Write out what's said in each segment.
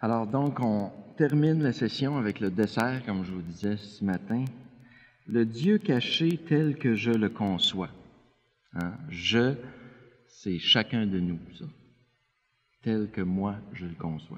Alors donc, on termine la session avec le dessert, comme je vous disais ce matin. Le Dieu caché tel que je le conçois. Je, c'est chacun de nous, ça. Tel que moi, je le conçois.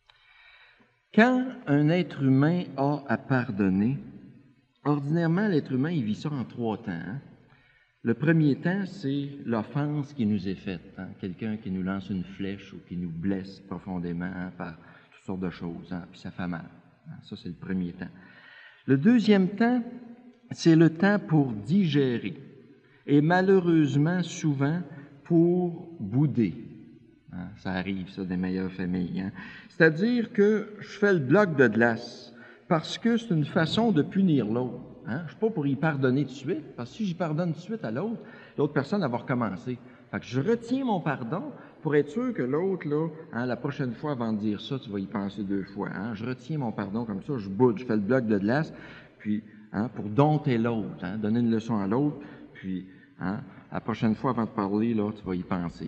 Quand un être humain a à pardonner, ordinairement, l'être humain, il vit ça en 3 temps. Le premier temps, c'est l'offense qui nous est faite. Quelqu'un qui nous lance une flèche ou qui nous blesse profondément par toutes sortes de choses, puis ça fait mal. Ça, c'est le premier temps. Le deuxième temps, c'est le temps pour digérer. Et malheureusement, souvent, pour bouder. Ça arrive, ça, des meilleures familles. C'est-à-dire que je fais le bloc de glace parce que c'est une façon de punir l'autre. Je ne suis pas pour y pardonner tout de suite, parce que si j'y pardonne tout de suite à l'autre personne, elle va recommencer. Fait que je retiens mon pardon pour être sûr que l'autre, là, la prochaine fois, avant de dire ça, tu vas y penser 2 fois. Je retiens mon pardon comme ça, je boude, je fais le bloc de glace, puis pour dompter l'autre, donner une leçon à l'autre, puis la prochaine fois, avant de parler, là, tu vas y penser.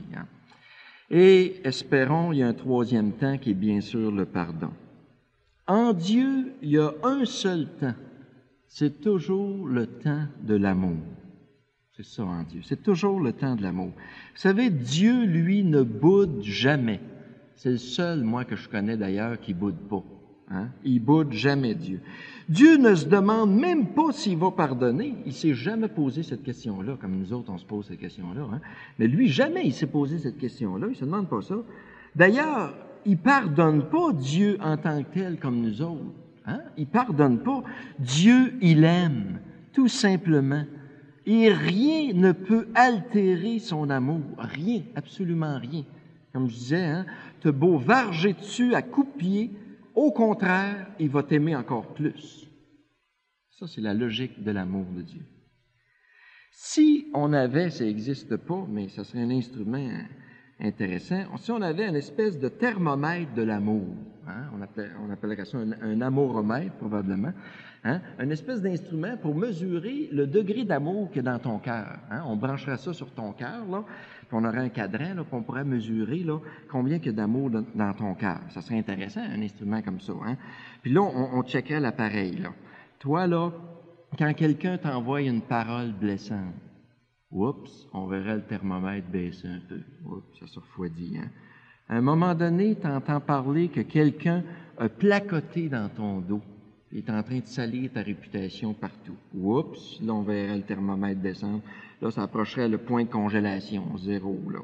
Et espérons, il y a un troisième temps qui est bien sûr le pardon. En Dieu, il y a un seul temps. C'est toujours le temps de l'amour. C'est ça en Dieu. C'est toujours le temps de l'amour. Vous savez, Dieu, lui, ne boude jamais. C'est le seul, moi, que je connais d'ailleurs, qui boude pas. Il boude jamais, Dieu. Dieu ne se demande même pas s'il va pardonner. Il s'est jamais posé cette question-là, comme nous autres, on se pose cette question-là. Mais lui, jamais il s'est posé cette question-là. Il se demande pas ça. D'ailleurs, il pardonne pas Dieu en tant que tel comme nous autres. Il pardonne pas. Dieu, il aime, tout simplement. Et rien ne peut altérer son amour. Rien, absolument rien. Comme je disais, t'as beau varger dessus à coups de pied, au contraire, il va t'aimer encore plus. Ça, c'est la logique de l'amour de Dieu. Si on avait, ça n'existe pas, mais ça serait un instrument intéressant, si on avait une espèce de thermomètre de l'amour, on appellerait ça un amouromètre probablement, une espèce d'instrument pour mesurer le degré d'amour qu'il y a dans ton cœur. On brancherait ça sur ton cœur, là, puis on aurait un cadran, là, puis on pourrait mesurer là, combien il y a d'amour dans ton cœur. Ça serait intéressant, un instrument comme ça. Puis là, on checkerait l'appareil. Là. Toi, là, quand quelqu'un t'envoie une parole blessante, oups, on verrait le thermomètre baisser un peu. Oups, ça se refroidit. À un moment donné, tu entends parler que quelqu'un a placoté dans ton dos. Il est en train de salir ta réputation partout. Oups, là, on verrait le thermomètre descendre. Là, ça approcherait le point de congélation, 0. Là,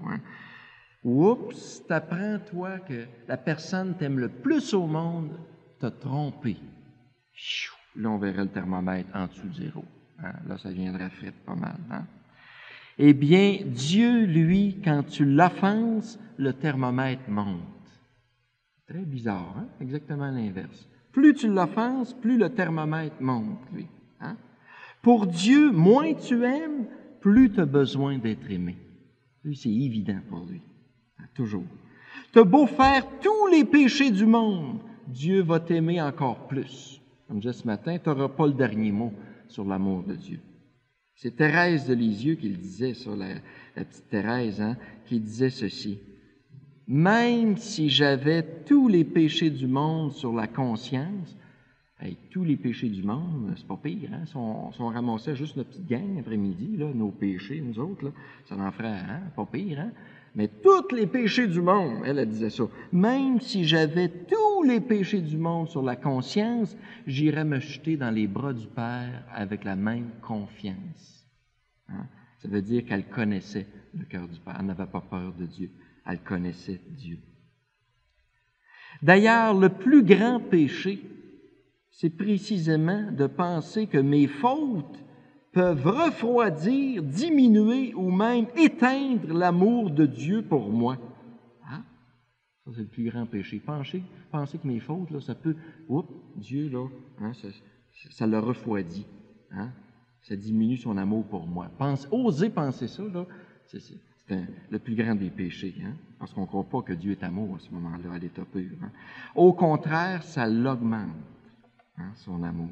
Oups, t'apprends, toi, que la personne t'aime le plus au monde t'a trompé. Là, on verrait le thermomètre en dessous de 0. Là, ça viendrait frite pas mal. Eh bien, Dieu, lui, quand tu l'offenses, le thermomètre monte. Très bizarre, exactement l'inverse. Plus tu l'offenses, plus le thermomètre monte, lui. Pour Dieu, moins tu aimes, plus tu as besoin d'être aimé. Lui, c'est évident pour lui. Toujours. Tu as beau faire tous les péchés du monde, Dieu va t'aimer encore plus. Comme je disais ce matin, tu n'auras pas le dernier mot sur l'amour de Dieu. C'est Thérèse de Lisieux qui le disait, ça, la petite Thérèse, qui disait ceci. Même si j'avais tous les péchés du monde sur la conscience, tous les péchés du monde, c'est pas pire, si on ramassait juste notre petite gang après-midi, là, nos péchés, nous autres, là, ça en ferait, pas pire, Mais tous les péchés du monde, elle disait ça, même si j'avais tous les péchés du monde sur la conscience, j'irais me jeter dans les bras du Père avec la même confiance. Ça veut dire qu'elle connaissait le cœur du Père, elle n'avait pas peur de Dieu, elle connaissait Dieu. D'ailleurs, le plus grand péché, c'est précisément de penser que mes fautes peuvent refroidir, diminuer ou même éteindre l'amour de Dieu pour moi. Ça, c'est le plus grand péché. Penser que mes fautes, là, ça peut... Dieu, là, ça le refroidit. Ça diminue son amour pour moi. Oser penser ça, là, c'est le plus grand des péchés, parce qu'on ne croit pas que Dieu est amour à ce moment-là, à l'état pur. Au contraire, ça l'augmente, son amour.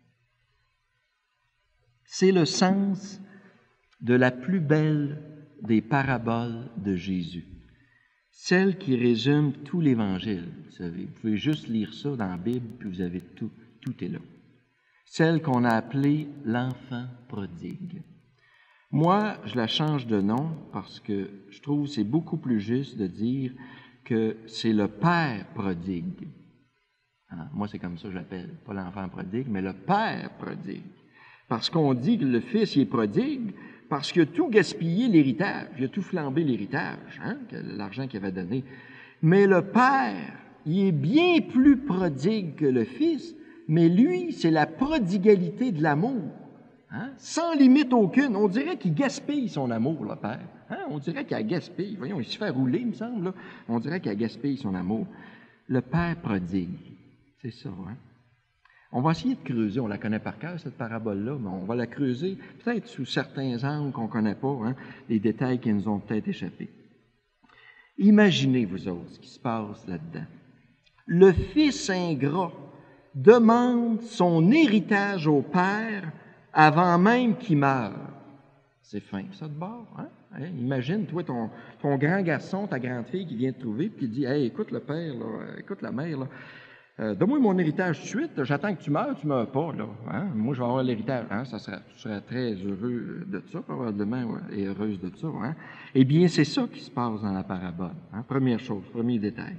C'est le sens de la plus belle des paraboles de Jésus. celle qui résume tout l'Évangile. Vous savez, vous pouvez juste lire ça dans la Bible, puis vous avez tout, tout est là. Celle qu'on a appelée l'enfant prodigue. Moi, je la change de nom parce que je trouve que c'est beaucoup plus juste de dire que c'est le Père prodigue. Moi, c'est comme ça que je l'appelle, pas l'enfant prodigue, mais le Père prodigue. Parce qu'on dit que le Fils il est prodigue, parce qu'il a tout gaspillé l'héritage, il a tout flambé l'héritage, l'argent qu'il avait donné. Mais le Père, il est bien plus prodigue que le Fils, mais lui, c'est la prodigalité de l'amour. Sans limite aucune. On dirait qu'il gaspille son amour, le Père. On dirait qu'il a gaspillé. Voyons, il se fait rouler, il me semble. Là. On dirait qu'il a gaspillé son amour. Le Père prodigue. C'est ça, On va essayer de creuser, on la connaît par cœur, cette parabole-là, mais on va la creuser peut-être sous certains angles qu'on ne connaît pas, des détails qui nous ont peut-être échappé. Imaginez, vous autres, ce qui se passe là-dedans. Le fils ingrat demande son héritage au père avant même qu'il meure. C'est fin, ça, de bord, Imagine, toi, ton grand garçon, ta grande fille qui vient te trouver, puis qui dit « Hey, écoute le père, là, écoute la mère, là. Donne-moi mon héritage tout de suite, j'attends que tu meurs pas, là. Moi, je vais avoir l'héritage. Tu serais très heureux de ça, probablement, et heureuse de ça. Eh bien, c'est ça qui se passe dans la parabole. Première chose, premier détail,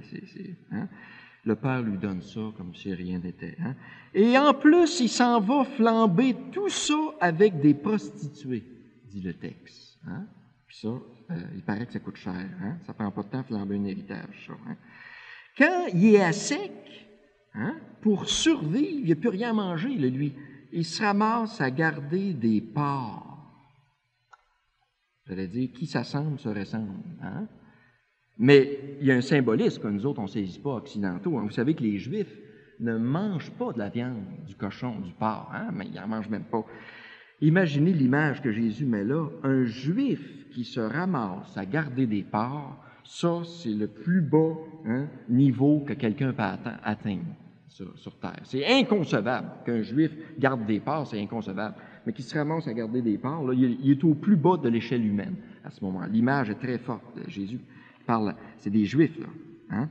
le père lui donne ça comme si rien n'était. Et en plus, il s'en va flamber tout ça avec des prostituées, dit le texte. Puis ça, il paraît que ça coûte cher. Ça prend pas de temps de flamber un héritage, ça. Quand il est à sec, pour survivre, il n'y a plus rien à manger, lui. Il se ramasse à garder des porcs. J'allais dire, qui s'assemble se ressemble. Mais il y a un symbolisme que nous autres, on ne saisit pas occidentaux. Vous savez que les Juifs ne mangent pas de la viande, du cochon, du porc, mais ils n'en mangent même pas. Imaginez l'image que Jésus met là. Un Juif qui se ramasse à garder des porcs, ça, c'est le plus bas niveau que quelqu'un peut atteindre sur Terre. C'est inconcevable qu'un Juif garde des porcs, c'est inconcevable. Mais qu'il se ramasse à garder des porcs, là, il est au plus bas de l'échelle humaine à ce moment-là. L'image est très forte. Jésus parle, c'est des Juifs, là.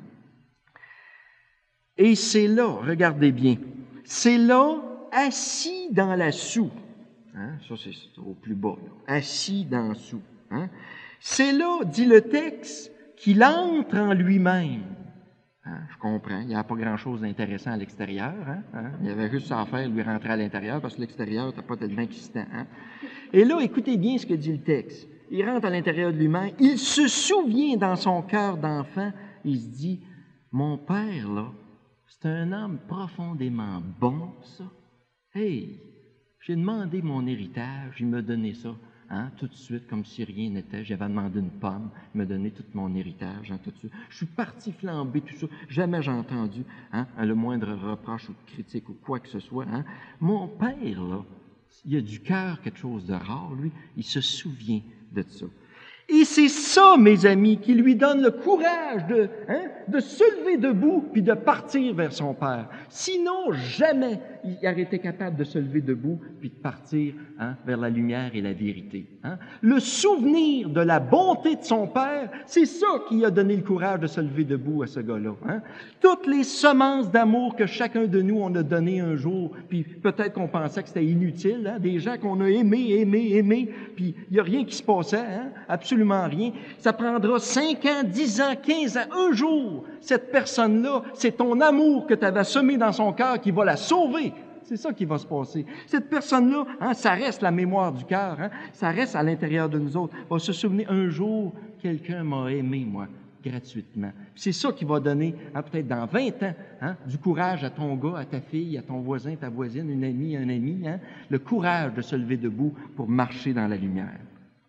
Et c'est là, regardez bien, c'est là, assis dans la soue. Ça, c'est au plus bas, là. Assis dans la soue. C'est là, dit le texte, qu'il entre en lui-même. Je comprends, il n'y a pas grand-chose d'intéressant à l'extérieur. Il y avait juste ça à faire, lui rentrer à l'intérieur, parce que l'extérieur n'était pas tellement excitant. Et là, écoutez bien ce que dit le texte. Il rentre à l'intérieur de lui-même, il se souvient dans son cœur d'enfant, il se dit, mon père, là, c'est un homme profondément bon, ça. Hey, j'ai demandé mon héritage, il m'a donné ça. Tout de suite, comme si rien n'était. J'avais demandé une pomme, il m'a donné tout mon héritage, tout de suite. Je suis parti flamber tout ça. Jamais j'ai entendu le moindre reproche ou critique ou quoi que ce soit. Mon père, là, il a du cœur quelque chose de rare, lui. Il se souvient de ça. Et c'est ça, mes amis, qui lui donne le courage de se lever debout puis de partir vers son Père. Sinon, jamais il aurait été capable de se lever debout puis de partir vers la lumière et la vérité. Le souvenir de la bonté de son Père, c'est ça qui a donné le courage de se lever debout à ce gars-là. Toutes les semences d'amour que chacun de nous on a données un jour, puis peut-être qu'on pensait que c'était inutile, des gens qu'on a aimés, puis il n'y a rien qui se passait, absolument rien. Ça prendra 5 ans, 10 ans, 15 ans, un jour. Cette personne-là, c'est ton amour que tu avais semé dans son cœur qui va la sauver. C'est ça qui va se passer. Cette personne-là, ça reste la mémoire du cœur, ça reste à l'intérieur de nous autres. Va se souvenir, un jour, quelqu'un m'a aimé, moi, gratuitement. C'est ça qui va donner, peut-être dans 20 ans, du courage à ton gars, à ta fille, à ton voisin, ta voisine, une amie, un ami, le courage de se lever debout pour marcher dans la lumière.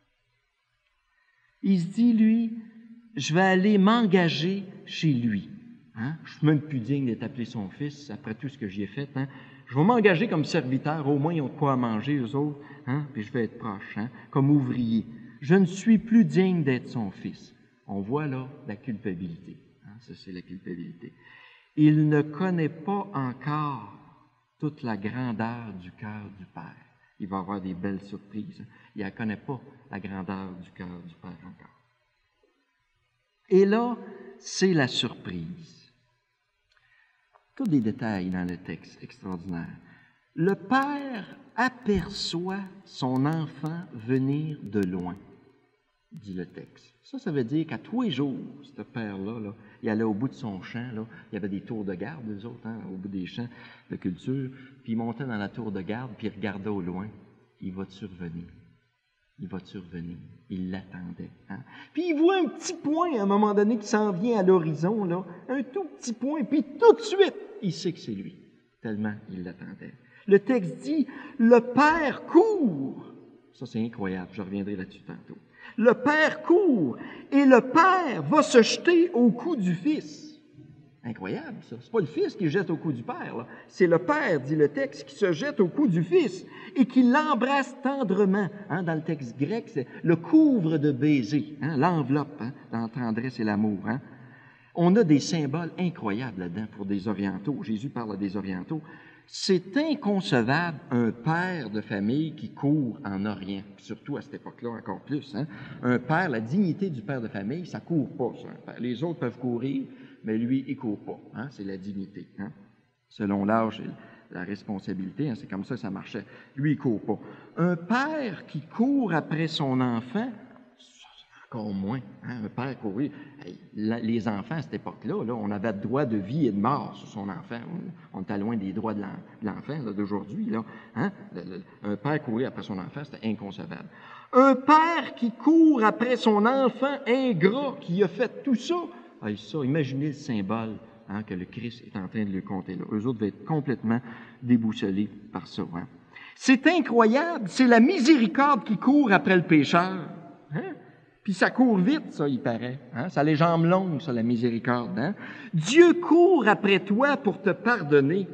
Il se dit, lui, je vais aller m'engager chez lui. Je suis même plus digne d'être appelé son fils, après tout ce que j'y ai fait. Je vais m'engager comme serviteur, au moins ils ont de quoi manger, eux autres, puis je vais être proche, comme ouvrier. Je ne suis plus digne d'être son fils. On voit là la culpabilité. Ça, c'est la culpabilité. Il ne connaît pas encore toute la grandeur du cœur du Père. Il va avoir des belles surprises. Il ne connaît pas la grandeur du cœur du Père encore. Et là, c'est la surprise. Tous des détails dans le texte extraordinaire. Le père aperçoit son enfant venir de loin, dit le texte. Ça veut dire qu'à tous les jours, ce père-là, là, il allait au bout de son champ, là, il y avait des tours de garde, eux autres, hein, au bout des champs de culture, puis il montait dans la tour de garde, puis il regardait au loin. Il va te survenir. Il va te survenir. Il l'attendait. Hein? Puis il voit un petit point à un moment donné qui s'en vient à l'horizon, là, un tout petit point, puis tout de suite, il sait que c'est lui, tellement il l'attendait. Le texte dit, le père court. Ça, c'est incroyable, je reviendrai là-dessus tantôt. Le père court et le père va se jeter au cou du fils. Incroyable, ça. C'est pas le fils qui jette au cou du père, là. C'est le père, dit le texte, qui se jette au cou du fils et qui l'embrasse tendrement. Hein, dans le texte grec, c'est le couvre de baisers, hein, l'enveloppe, hein, dans la tendresse et l'amour. Hein. On a des symboles incroyables là-dedans pour des orientaux. Jésus parle des orientaux. C'est inconcevable un père de famille qui court en Orient, surtout à cette époque-là encore plus. Hein? Un père, la dignité du père de famille, ça ne court pas. Ça. Les autres peuvent courir, mais lui, il ne court pas. Hein? C'est la dignité. Hein? Selon l'âge et la responsabilité, hein? C'est comme ça que ça marchait. Lui, il ne court pas. Un père qui court après son enfant, encore moins. Hein? Un père courir. Les enfants, à cette époque-là, là, on avait le droit de vie et de mort sur son enfant. On était loin des droits de l'enfant là, d'aujourd'hui. Là. Hein? Un père courir après son enfant, c'était inconcevable. Un père qui court après son enfant ingrat, qui a fait tout ça. Ça, imaginez le symbole hein, que le Christ est en train de lui compter là. Eux autres vont être complètement déboussolés par ça. Hein? C'est incroyable. C'est la miséricorde qui court après le pécheur. Hein? Puis ça court vite, ça, il paraît. Hein? Ça a les jambes longues, ça, la miséricorde. Hein? Dieu court après toi pour te pardonner.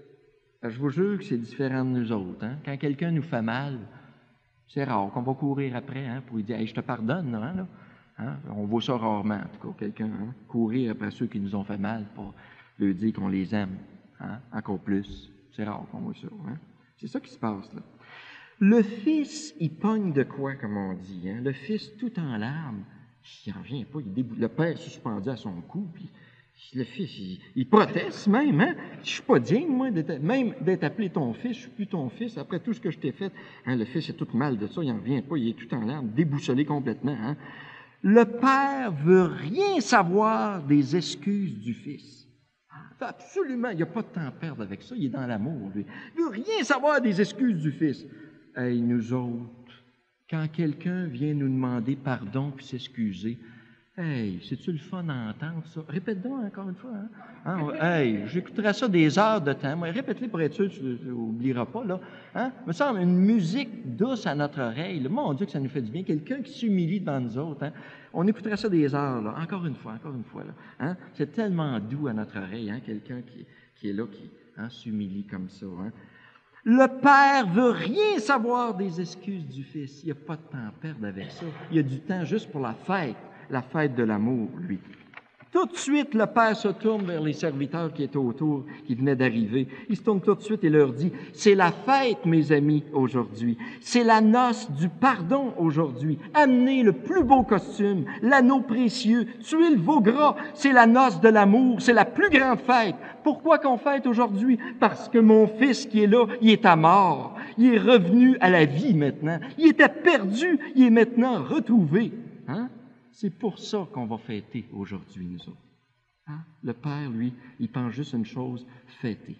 Je vous jure que c'est différent de nous autres. Hein? Quand quelqu'un nous fait mal, c'est rare qu'on va courir après hein, pour lui dire hey, « je te pardonne. » Là. Hein? On voit ça rarement, en tout cas, quelqu'un hein? Courir après ceux qui nous ont fait mal pour leur dire qu'on les aime. Hein? Encore plus. C'est rare qu'on voit ça. Hein? C'est ça qui se passe, là. Le fils, il pogne de quoi, comme on dit. Hein? Le fils, tout en larmes, il n'en vient pas. Le père suspendu à son cou, puis le fils, il proteste même. Hein? Je suis pas digne, moi, même d'être appelé ton fils. Je suis plus ton fils. Après tout ce que je t'ai fait, hein, le fils est tout mal de ça. Il n'en revient pas. Il est tout en larmes, déboussolé complètement. Hein? Le père veut rien savoir des excuses du fils. Absolument, il n'y a pas de temps à perdre avec ça. Il est dans l'amour, lui. Il veut rien savoir des excuses du fils. Hey, nous autres, quand quelqu'un vient nous demander pardon puis s'excuser, hey, c'est-tu le fun à entendre ça? Répète donc encore une fois. Hein? Hey, j'écouterai ça des heures de temps. Moi, répète-le pour être sûr, tu n'oublieras pas. Là. Hein? Me semble une musique douce à notre oreille. Là. Mon Dieu, que ça nous fait du bien. Quelqu'un qui s'humilie devant nous autres. Hein? On écouterait ça des heures. Là. Encore une fois. Là. Hein? C'est tellement doux à notre oreille. Hein? Quelqu'un qui est là, qui hein, s'humilie comme ça. Hein? Le père veut rien savoir des excuses du fils. Il n'y a pas de temps à perdre avec ça. Il y a du temps juste pour la fête de l'amour, lui. Tout de suite, le père se tourne vers les serviteurs qui étaient autour, qui venaient d'arriver. Il se tourne tout de suite et leur dit, « C'est la fête, mes amis, aujourd'hui. C'est la noce du pardon aujourd'hui. Amenez le plus beau costume, l'anneau précieux, tuez le veau gras. C'est la noce de l'amour, c'est la plus grande fête. Pourquoi qu'on fête aujourd'hui? Parce que mon fils qui est là, il est à mort. Il est revenu à la vie maintenant. Il était perdu, il est maintenant retrouvé. Hein? C'est pour ça qu'on va fêter aujourd'hui, nous autres. Hein? Le Père, lui, il pense juste une chose, fêter.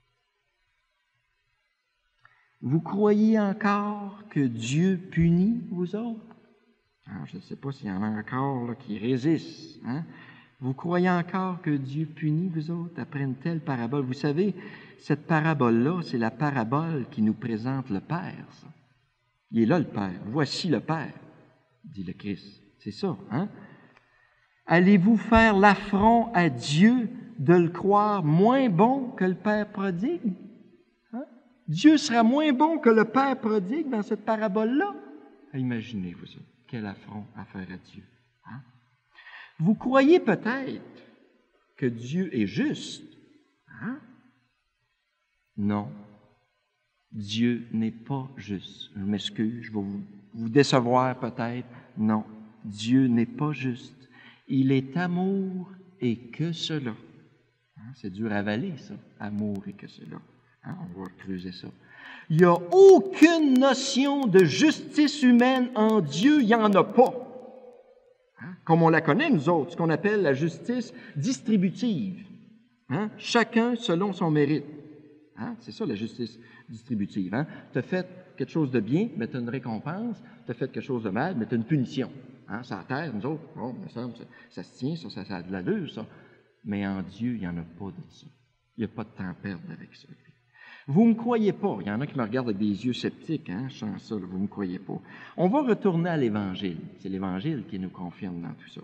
Vous croyez encore que Dieu punit, vous autres? Alors, je ne sais pas s'il y en a encore là, qui résistent. Hein? Vous croyez encore que Dieu punit, vous autres, après une telle parabole? Vous savez, cette parabole-là, c'est la parabole qui nous présente le Père. Ça. Il est là, le Père. Voici le Père, dit le Christ. C'est ça, hein? Allez-vous faire l'affront à Dieu de le croire moins bon que le Père prodigue? Hein? Dieu sera moins bon que le Père prodigue dans cette parabole-là? Imaginez-vous ça. Quel affront à faire à Dieu. Hein? Vous croyez peut-être que Dieu est juste? Hein? Non. Dieu n'est pas juste. Je m'excuse, je vais vous décevoir peut-être. Non. Dieu n'est pas juste. Il est amour et que cela. C'est dur à avaler, ça. Amour et que cela. On va creuser ça. Il n'y a aucune notion de justice humaine en Dieu, il n'y en a pas. Comme on la connaît, nous autres, ce qu'on appelle la justice distributive. Chacun selon son mérite. C'est ça la justice distributive. Tu as fait quelque chose de bien, mais tu as une récompense. Tu as fait quelque chose de mal, mais tu as une punition. Ça à terre, nous autres, bon, ça se tient, ça a de l'allure, ça. Mais en Dieu, il n'y en a pas de ça. Il n'y a pas de temps à perdre avec ça. Vous ne me croyez pas. Il y en a qui me regardent avec des yeux sceptiques, je sens ça, vous ne me croyez pas. On va retourner à l'Évangile. C'est l'Évangile qui nous confirme dans tout ça.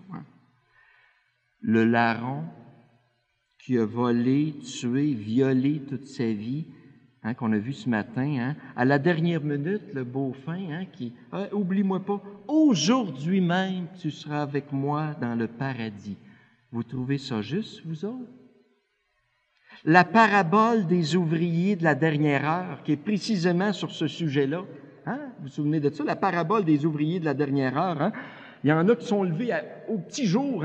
Le larron qui a volé, tué, violé toute sa vie, qu'on a vu ce matin, à la dernière minute, le beau fin, qui, oublie-moi pas, aujourd'hui même, tu seras avec moi dans le paradis. Vous trouvez ça juste, vous autres? La parabole des ouvriers de la dernière heure, qui est précisément sur ce sujet-là. Vous vous souvenez de ça? La parabole des ouvriers de la dernière heure. Il y en a qui sont levés au petit jour,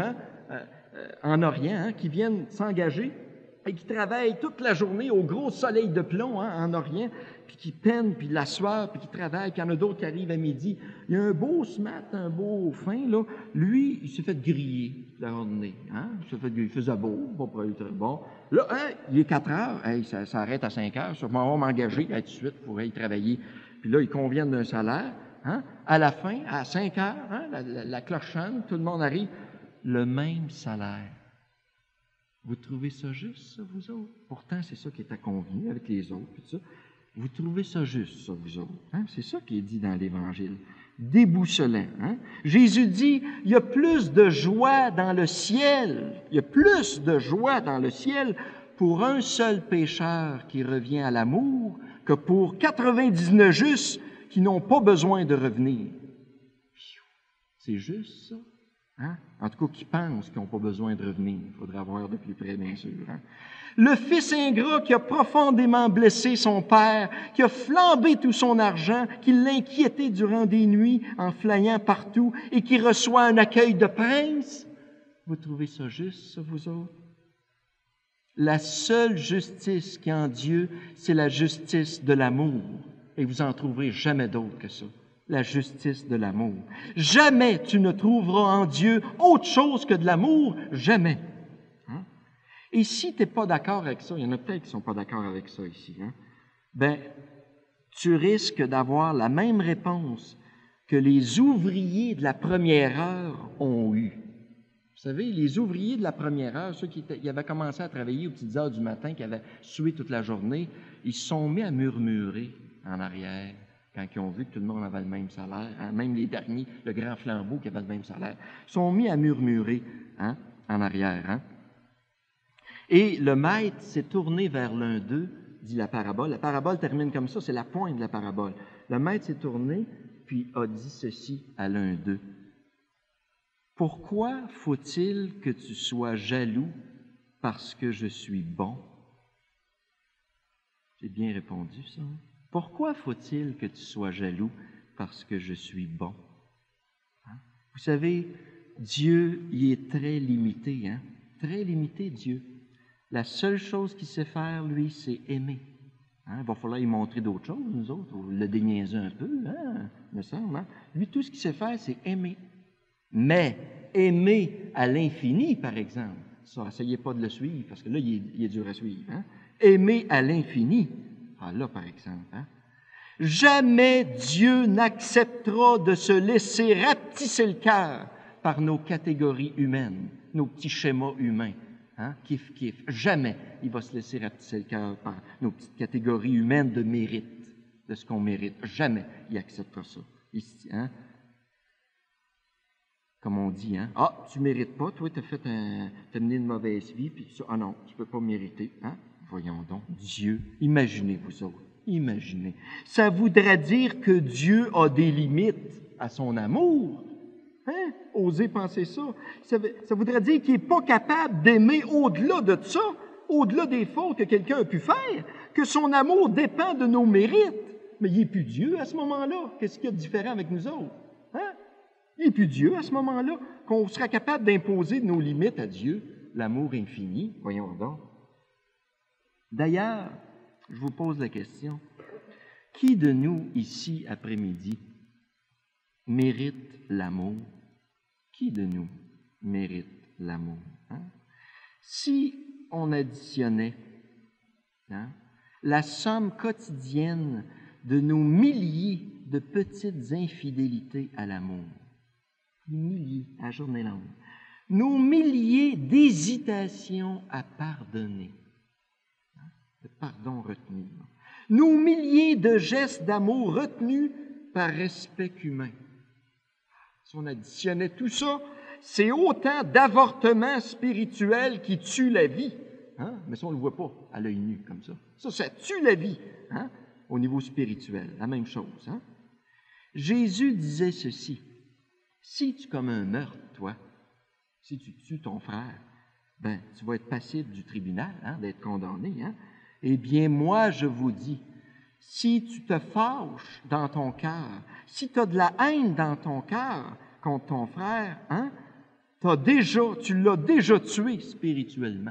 en Orient, qui viennent s'engager et qui travaillent toute la journée au gros soleil de plomb en Orient, puis qui peinent, puis la sueur, puis qui travaillent, puis il y en a d'autres qui arrivent à midi. Il y a un beau smat, un beau fin, là. Lui, il s'est fait griller toute la journée. Il faisait beau, pas très bon. Là, il est 4 heures, ça s'arrête à 5 heures, on va m'engager tout de suite pour y travailler. Puis là, ils conviennent d'un salaire. À la fin, à 5 heures, la cloche sonne, tout le monde arrive, le même salaire. Vous trouvez ça juste, ça, vous autres? Pourtant, c'est ça qui était convenu avec les autres, puis tout ça. Vous trouvez ça juste, ça, vous autres? C'est ça qui est dit dans l'Évangile. Déboussolant. Jésus dit, il y a plus de joie dans le ciel, il y a plus de joie dans le ciel pour un seul pécheur qui revient à l'amour que pour 99 justes qui n'ont pas besoin de revenir. C'est juste ça? En tout cas, qui pensent qu'ils n'ont pas besoin de revenir. Il faudra voir de plus près, bien sûr. Le fils ingrat qui a profondément blessé son père, qui a flambé tout son argent, qui l'inquiétait durant des nuits en flayant partout et qui reçoit un accueil de prince. Vous trouvez ça juste, ça, vous autres? La seule justice qui est en Dieu, c'est la justice de l'amour. Et vous n'en trouverez jamais d'autre que ça. La justice de l'amour. Jamais tu ne trouveras en Dieu autre chose que de l'amour, jamais. Et si tu n'es pas d'accord avec ça, il y en a peut-être qui ne sont pas d'accord avec ça ici, tu risques d'avoir la même réponse que les ouvriers de la première heure ont eue. Vous savez, les ouvriers de la première heure, ceux qui avaient commencé à travailler aux petites heures du matin, qui avaient sué toute la journée, ils se sont mis à murmurer en arrière quand ils ont vu que tout le monde avait le même salaire, même les derniers, le grand flambeau qui avait le même salaire, ils sont mis à murmurer en arrière. Et le maître s'est tourné vers l'un d'eux, dit la parabole. La parabole termine comme ça, c'est la pointe de la parabole. Le maître s'est tourné, puis a dit ceci à l'un d'eux. « Pourquoi faut-il que tu sois jaloux parce que je suis bon? » J'ai bien répondu, ça. Pourquoi faut-il que tu sois jaloux parce que je suis bon? Vous savez, Dieu, il est très limité, très limité, Dieu. La seule chose qu'il sait faire, lui, c'est aimer. Il va falloir lui montrer d'autres choses, nous autres, ou le déniaiser un peu, me semble. Lui, tout ce qu'il sait faire, c'est aimer. Mais aimer à l'infini, par exemple, ça, essayez pas de le suivre, parce que là, il est dur à suivre. Aimer à l'infini, là, par exemple. Jamais Dieu n'acceptera de se laisser rapetisser le cœur par nos catégories humaines, nos petits schémas humains. Kiff, kiff. Jamais il va se laisser rapetisser le cœur par nos petites catégories humaines de mérite, de ce qu'on mérite. Jamais il acceptera ça. Ici, comme on dit, tu ne mérites pas, toi, tu as mené une mauvaise vie, puis ça, non, tu ne peux pas mériter. Voyons donc, Dieu, imaginez vous autres, imaginez. Ça voudrait dire que Dieu a des limites à son amour. Osez penser ça. Ça voudrait dire qu'il n'est pas capable d'aimer au-delà de ça, au-delà des fautes que quelqu'un a pu faire, que son amour dépend de nos mérites. Mais il n'est plus Dieu à ce moment-là. Qu'est-ce qu'il y a de différent avec nous autres? Il Il n'est plus Dieu à ce moment-là, qu'on sera capable d'imposer nos limites à Dieu, l'amour infini. Voyons donc. D'ailleurs, je vous pose la question, qui de nous, ici, après-midi, mérite l'amour? Qui de nous mérite l'amour? Hein? Si on additionnait la somme quotidienne de nos milliers de petites infidélités à l'amour, milliers à journée longue, nos milliers d'hésitations à pardonner, le pardon retenu, nos milliers de gestes d'amour retenus par respect humain. Si on additionnait tout ça, c'est autant d'avortements spirituels qui tuent la vie. Hein? Mais ça, on ne le voit pas à l'œil nu comme ça. Ça tue la vie, hein? Au niveau spirituel, la même chose. Hein? Jésus disait ceci, « Si tu commets un meurtre, toi, si tu tues ton frère, ben, tu vas être passible du tribunal, hein, d'être condamné. Hein? Eh bien, moi, je vous dis, si tu te fâches dans ton cœur, si tu as de la haine dans ton cœur contre ton frère, hein, tu l'as déjà tué spirituellement. »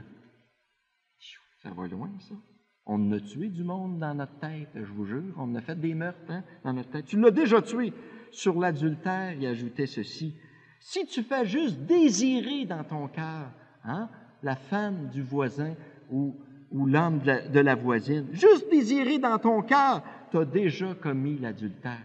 Ça va loin, ça. On a tué du monde dans notre tête, je vous jure. On a fait des meurtres, hein, dans notre tête. Tu l'as déjà tué. Sur l'adultère, il ajoutait ceci. Si tu fais juste désirer dans ton cœur, hein, la femme du voisin ou l'homme de la voisine, juste désirer dans ton cœur, tu as déjà commis l'adultère.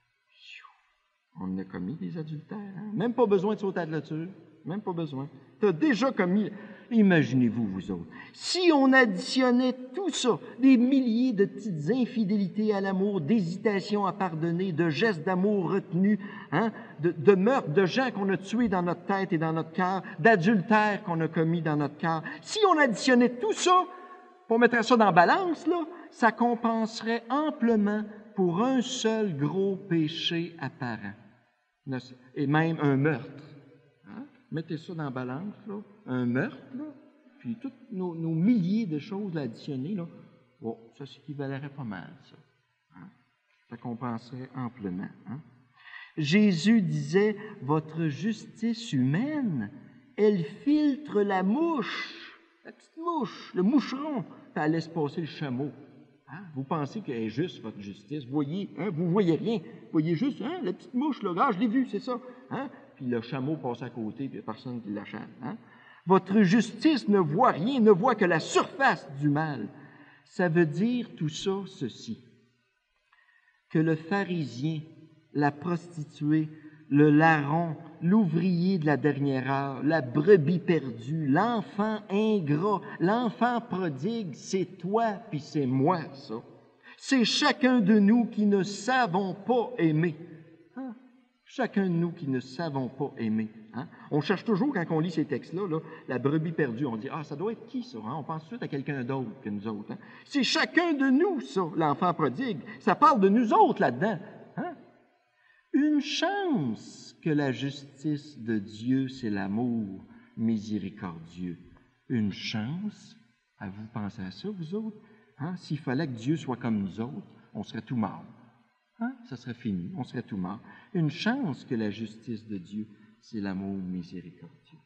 On a commis des adultères. Hein? Même pas besoin de sauter à la clôture. Même pas besoin. Tu as déjà commis. Imaginez-vous, vous autres. Si on additionnait tout ça, des milliers de petites infidélités à l'amour, d'hésitations à pardonner, de gestes d'amour retenus, hein, de meurtres, de gens qu'on a tués dans notre tête et dans notre cœur, d'adultères qu'on a commis dans notre cœur, si on additionnait tout ça, pour mettre ça dans la balance, là, ça compenserait amplement pour un seul gros péché apparent. Et même un meurtre. Hein? Mettez ça dans la balance, là. Un meurtre, là, puis tous nos milliers de choses à additionner, là, bon, ça s'équivalerait pas mal, ça. Hein? Ça compenserait amplement. Hein? Jésus disait, « Votre justice humaine, elle filtre la mouche, la petite mouche, le moucheron, puis elle laisse passer le chameau. » Hein? Vous pensez qu'elle est juste, votre justice. Voyez, hein? Vous ne voyez rien. Vous voyez juste, hein, la petite mouche, là, je l'ai vue, c'est ça. Hein? Puis le chameau passe à côté, puis il n'y a personne qui l'achète. Hein? Votre justice ne voit rien, ne voit que la surface du mal. Ça veut dire tout ça, ceci, que le pharisien, la prostituée, le larron, l'ouvrier de la dernière heure, la brebis perdue, l'enfant ingrat, l'enfant prodigue, c'est toi puis c'est moi, ça. C'est chacun de nous qui ne savons pas aimer. Hein? Chacun de nous qui ne savons pas aimer. Hein? On cherche toujours, quand on lit ces textes-là, là, la brebis perdue, on dit « Ah, ça doit être qui, ça? Hein? » On pense tout de suite à quelqu'un d'autre que nous autres. Hein? C'est chacun de nous, ça, l'enfant prodigue. Ça parle de nous autres là-dedans. Hein? Une chance que la justice de Dieu, c'est l'amour miséricordieux. Une chance, à vous penser à ça, vous autres? Hein? S'il fallait que Dieu soit comme nous autres, on serait tout mort. Hein? Ça serait fini, on serait tout mort. Une chance que la justice de Dieu, c'est l'amour miséricordieux.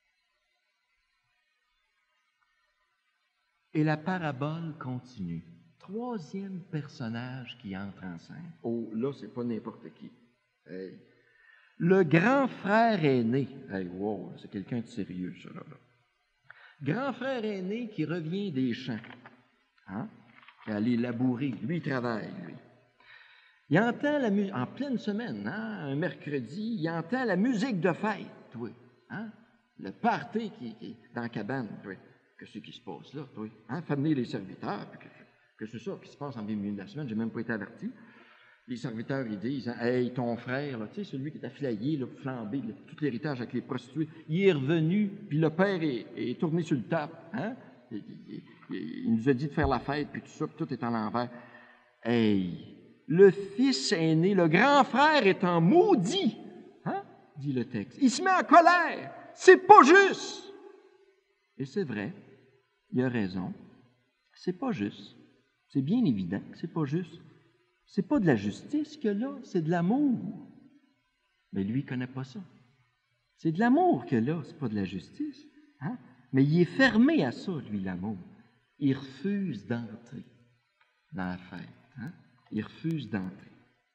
Et la parabole continue. Troisième personnage qui entre en scène. Oh, là, c'est pas n'importe qui. Hey. Le grand frère aîné. Hey, wow, c'est quelqu'un de sérieux, ça, là. Grand frère aîné qui revient des champs. Hein? Aller labourer. Lui, il travaille, lui. Il entend la musique, en pleine semaine, hein, un mercredi, il entend la musique de fête, oui. Hein? Le party qui est dans la cabane, oui. Qu'est-ce qui se passe là, oui? Hein? Fait venir les serviteurs, puis que c'est ça qui se passe en milieu de la semaine, j'ai même pas été averti. Les serviteurs, ils disent, « Hey, ton frère, là, tu sais, celui qui est affilié, là, flambé, là, tout l'héritage avec les prostituées, il est revenu, puis le père est tourné sur le top. Hein? Il nous a dit de faire la fête, puis tout ça, puis tout est en l'envers. Hey, le fils aîné, le grand frère est en maudit, hein? Dit le texte. Il se met en colère. C'est pas juste. » Et c'est vrai, il a raison. C'est pas juste. C'est bien évident que c'est pas juste. C'est pas de la justice qu'il y a là, c'est de l'amour. Mais lui, il ne connaît pas ça. C'est de l'amour que là, ce n'est pas de la justice. Hein? Mais il est fermé à ça, lui, l'amour. Il refuse d'entrer dans la fête. Hein? Il refuse d'entrer.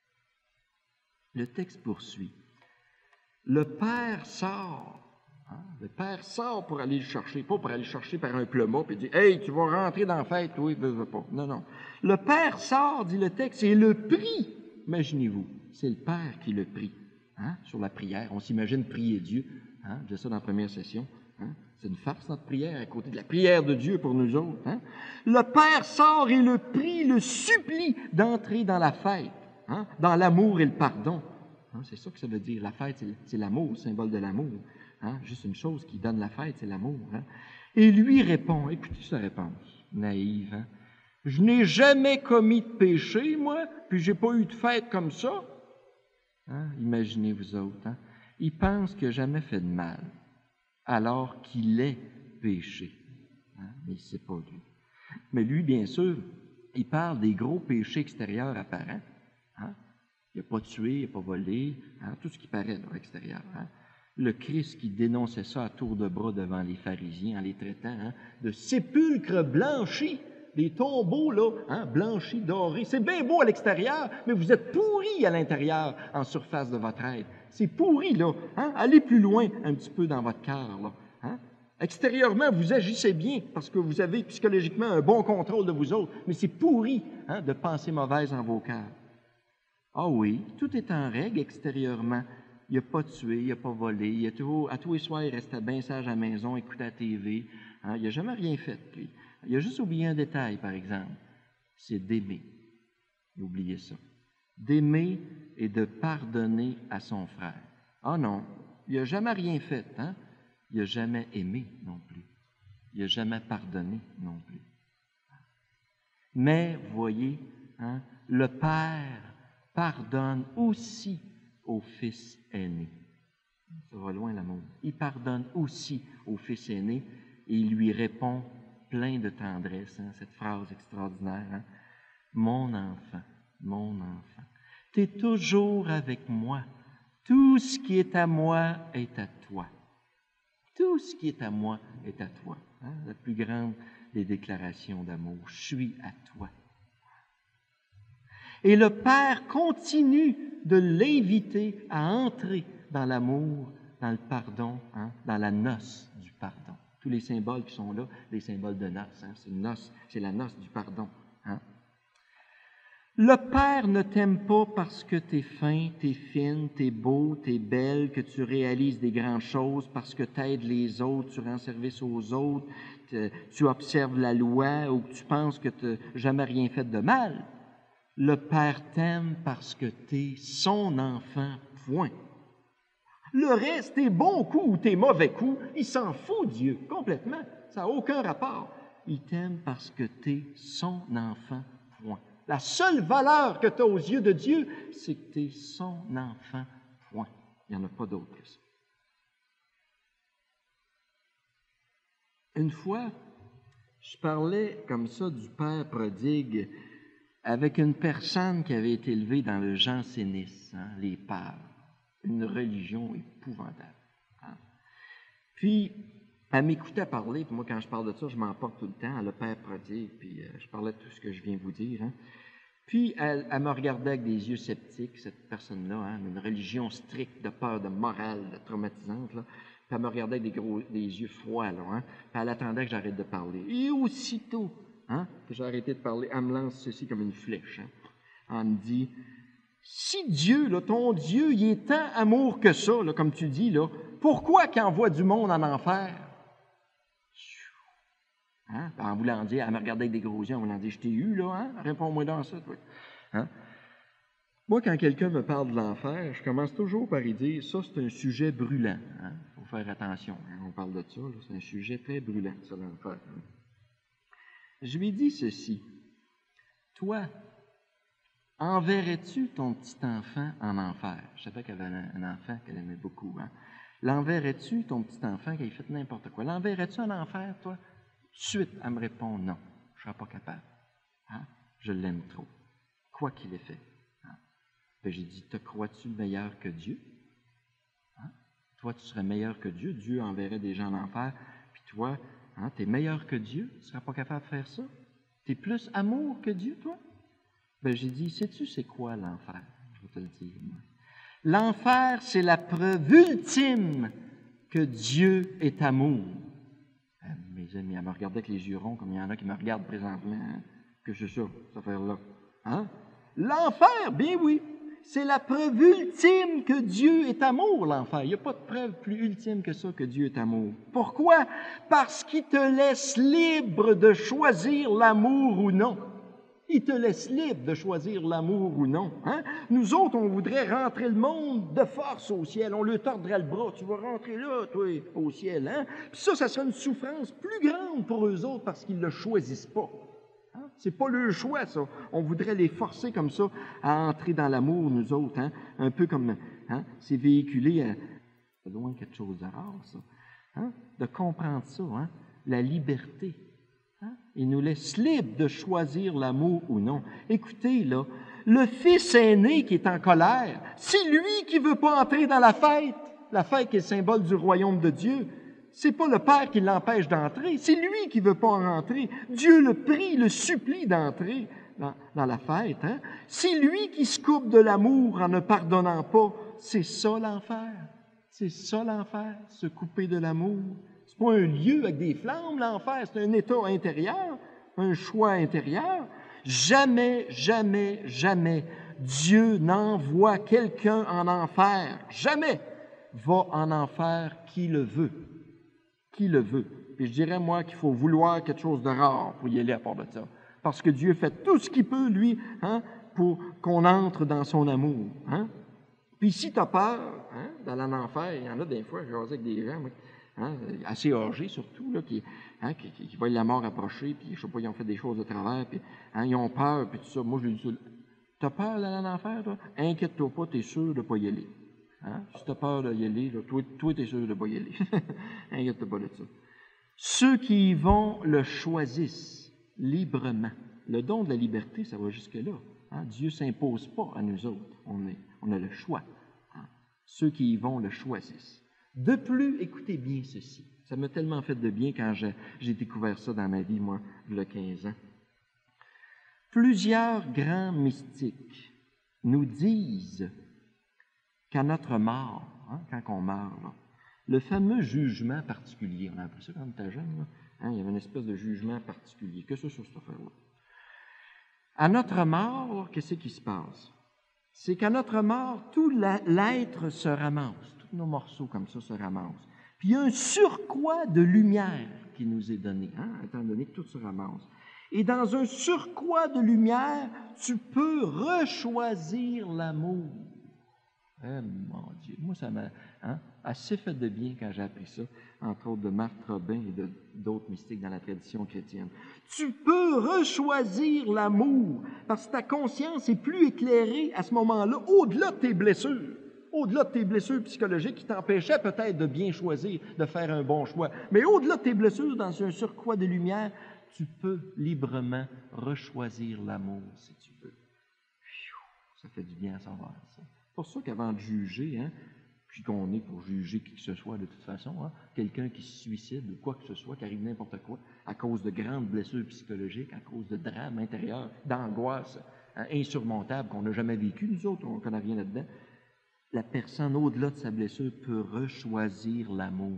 Le texte poursuit. Le Père sort. Hein? Le Père sort pour aller le chercher, pas pour aller le chercher par un plumard et dire « Hey, tu vas rentrer dans la fête, oui, veux pas. » Non, non. Le Père sort, dit le texte, et le prie. Imaginez-vous, c'est le Père qui le prie. Hein? Sur la prière, on s'imagine prier Dieu. Hein? Je disais ça dans la première session. Hein? C'est une farce, notre prière, à côté de la prière de Dieu pour nous autres. Hein? Le Père sort et le prie, le supplie d'entrer dans la fête, hein? Dans l'amour et le pardon. Hein? C'est ça que ça veut dire. La fête, c'est l'amour, le symbole de l'amour. Hein? Juste une chose qui donne la fête, c'est l'amour. Hein? Et lui répond, écoutez sa réponse, naïve. Hein? Je n'ai jamais commis de péché, moi, puis j'ai pas eu de fête comme ça. Hein? Imaginez vous autres. Hein? Il pense qu'il n'a jamais fait de mal, alors qu'il est péché. Hein? Mais ce n'est pas lui. Mais lui, bien sûr, il parle des gros péchés extérieurs apparents. Hein? Il n'a pas tué, il n'a pas volé, hein? Tout ce qui paraît à l'extérieur. Hein? Le Christ qui dénonçait ça à tour de bras devant les pharisiens en les traitant, hein, de sépulcres blanchis, des tombeaux là, hein, blanchis, dorés. C'est bien beau à l'extérieur, mais vous êtes pourris à l'intérieur en surface de votre être. C'est pourri là. Hein? Allez plus loin un petit peu dans votre cœur là. Hein? Extérieurement, vous agissez bien parce que vous avez psychologiquement un bon contrôle de vous autres, mais c'est pourri, hein, de pensées mauvaises en vos cœurs. Ah oui, tout est en règle extérieurement. Il n'a pas tué, il n'a pas volé, à tous les soirs, il restait bien sage à la maison, écoutait la TV. Hein? Il n'a jamais rien fait, lui. Il a juste oublié un détail, par exemple. C'est d'aimer. Oubliez ça. D'aimer et de pardonner à son frère. Ah non, il n'a jamais rien fait. Hein? Il n'a jamais aimé non plus. Il n'a jamais pardonné non plus. Mais, voyez, hein, le Père pardonne aussi au fils aîné. Ça va loin l'amour. Il pardonne aussi au fils aîné et il lui répond plein de tendresse, hein, cette phrase extraordinaire. Hein? Mon enfant, tu es toujours avec moi. Tout ce qui est à moi est à toi. Tout ce qui est à moi est à toi. Hein? La plus grande des déclarations d'amour. Je suis à toi. Et le Père continue de l'inviter à entrer dans l'amour, dans le pardon, hein, dans la noce du pardon. Tous les symboles qui sont là, les symboles de noce, hein, c'est la noce du pardon. Hein. Le Père ne t'aime pas parce que tu es fin, tu es fine, tu es beau, tu es belle, que tu réalises des grandes choses, parce que tu aides les autres, tu rends service aux autres, tu observes la loi ou que tu penses que tu n'as jamais rien fait de mal. Le Père t'aime parce que tu es son enfant, point. Le reste, tes bons coups ou tes mauvais coups, il s'en fout, Dieu, complètement. Ça n'a aucun rapport. Il t'aime parce que tu es son enfant, point. La seule valeur que tu as aux yeux de Dieu, c'est que tu es son enfant, point. Il n'y en a pas d'autre que ça. Une fois, je parlais comme ça du Père prodigue avec une personne qui avait été élevée dans le jansénisme, hein, les pères, une religion épouvantable. Hein. Puis, elle m'écoutait parler, puis moi, quand je parle de ça, je m'emporte tout le temps, le Père prodigue, puis je parlais de tout ce que je viens de vous dire. Hein. Puis, elle me regardait avec des yeux sceptiques, cette personne-là, hein, une religion stricte, de peur, de morale, de traumatisante, là. Puis, elle me regardait avec des yeux froids, là, hein, puis elle attendait que j'arrête de parler. Et aussitôt, hein, que j'ai arrêté de parler, elle me lance ceci comme une flèche. Hein. Elle me dit, si Dieu, là, ton Dieu, il est tant amour que ça, là, comme tu dis, là, pourquoi qu'il envoie du monde en enfer? Hein? En voulant dire, elle me regardait avec des gros yeux, en voulant dire, je t'ai eu, là, hein? Réponds-moi dans ça, toi. Hein? Moi, quand quelqu'un me parle de l'enfer, je commence toujours par y dire, ça, c'est un sujet brûlant. Hein? Faut faire attention. Hein? On parle de ça, là, c'est un sujet très brûlant, ça, l'enfer. Hein? Je lui dis ceci. Toi, enverrais-tu ton petit enfant en enfer? Je savais qu'elle avait un enfant qu'elle aimait beaucoup. Hein? L'enverrais-tu, ton petit enfant, qui a fait n'importe quoi? L'enverrais-tu en enfer, toi? Tout de suite, elle me répond non. Je ne serai pas capable. Hein? Je l'aime trop. Quoi qu'il ait fait. Hein? J'ai dit, te crois-tu meilleur que Dieu? Toi, tu serais meilleur que Dieu. Dieu enverrait des gens en enfer. Puis toi, hein, tu es meilleur que Dieu. Tu ne seras pas capable de faire ça. Tu es plus amour que Dieu, toi? Ben, j'ai dit, sais-tu c'est quoi l'enfer? Je vais te le dire, moi. L'enfer, c'est la preuve ultime que Dieu est amour. Mes amis, elle me regardait avec les yeux ronds, comme il y en a qui me regardent présentement. Hein? Que c'est ça, cette affaire-là? Hein? L'enfer, bien oui, c'est la preuve ultime que Dieu est amour, l'enfer. Il n'y a pas de preuve plus ultime que ça, que Dieu est amour. Pourquoi? Parce qu'il te laisse libre de choisir l'amour ou non. Il te laisse libre de choisir l'amour ou non. Hein? Nous autres, on voudrait rentrer le monde de force au ciel. On lui tordrait le bras. Tu vas rentrer là, toi, au ciel. Hein? Puis ça serait une souffrance plus grande pour eux autres parce qu'ils ne le choisissent pas. Hein? C'est pas leur choix, ça. On voudrait les forcer comme ça à entrer dans l'amour, nous autres. Hein? Un peu comme, hein? C'est véhiculé à loin quelque chose de rare, ça. Hein? De comprendre ça, hein? La liberté. Il nous laisse libre de choisir l'amour ou non. Écoutez, là, le fils aîné qui est en colère, c'est lui qui ne veut pas entrer dans la fête qui est le symbole du royaume de Dieu. C'est pas le père qui l'empêche d'entrer, c'est lui qui ne veut pas en rentrer. Dieu le prie, le supplie d'entrer dans la fête. Hein? C'est lui qui se coupe de l'amour en ne pardonnant pas. C'est ça l'enfer. C'est ça l'enfer, se couper de l'amour. Ce n'est pas un lieu avec des flammes, l'enfer, c'est un état intérieur, un choix intérieur. Jamais, jamais, jamais Dieu n'envoie quelqu'un en enfer. Jamais va en enfer qui le veut. Qui le veut. Et je dirais, moi, qu'il faut vouloir quelque chose de rare pour y aller à part de ça. Parce que Dieu fait tout ce qu'il peut, lui, hein, pour qu'on entre dans son amour. Hein? Puis si tu as peur hein, d'aller en enfer, il y en a des fois, je jasais avec des gens, moi, hein, assez âgés surtout, là, qui voient la mort approcher, puis je sais pas, ils ont fait des choses de travers, puis hein, ils ont peur, puis tout ça. Moi, je lui dis ça. Tu as peur d'aller en enfer, toi? Inquiète-toi pas, tu es sûr de ne pas y aller. Hein? Si tu as peur d'y aller, là, toi tu es sûr de ne pas y aller. Inquiète-toi pas de ça. Ceux qui y vont le choisissent librement. Le don de la liberté, ça va jusque-là. Hein? Dieu ne s'impose pas à nous autres. On a le choix. Hein? Ceux qui y vont le choisissent. De plus, écoutez bien ceci. Ça m'a tellement fait de bien quand j'ai découvert ça dans ma vie, moi, il y a 15 ans. Plusieurs grands mystiques nous disent qu'à notre mort, hein, quand on meurt, là, le fameux jugement particulier, on a appris ça quand on était jeune, là, hein, il y avait une espèce de jugement particulier. Qu'est-ce que c'est sur cette affaire-là? À notre mort, qu'est-ce qui se passe? C'est qu'à notre mort, tout l'être se ramasse. Tous nos morceaux comme ça se ramassent. Puis il y a un surcroît de lumière qui nous est donné, hein, étant donné que tout se ramasse. Et dans un surcroît de lumière, tu peux rechoisir l'amour. Eh, mon Dieu, moi ça m'a assez fait de bien quand j'ai appris ça, entre autres de Marc Robin et d'autres mystiques dans la tradition chrétienne. Tu peux rechoisir l'amour parce que ta conscience est plus éclairée à ce moment-là, au-delà de tes blessures. Au-delà de tes blessures psychologiques qui t'empêchaient peut-être de bien choisir, de faire un bon choix. Mais au-delà de tes blessures, dans un surcroît de lumière, tu peux librement rechoisir l'amour si tu veux. Ça fait du bien à savoir ça. C'est pour ça qu'avant de juger, hein, puis qu'on est pour juger qui que ce soit de toute façon, hein, quelqu'un qui se suicide ou quoi que ce soit, qui arrive n'importe quoi, à cause de grandes blessures psychologiques, à cause de drames intérieurs, d'angoisses hein, insurmontables qu'on n'a jamais vécues, nous autres, on ne connaît rien là-dedans, la personne, au-delà de sa blessure, peut rechoisir l'amour.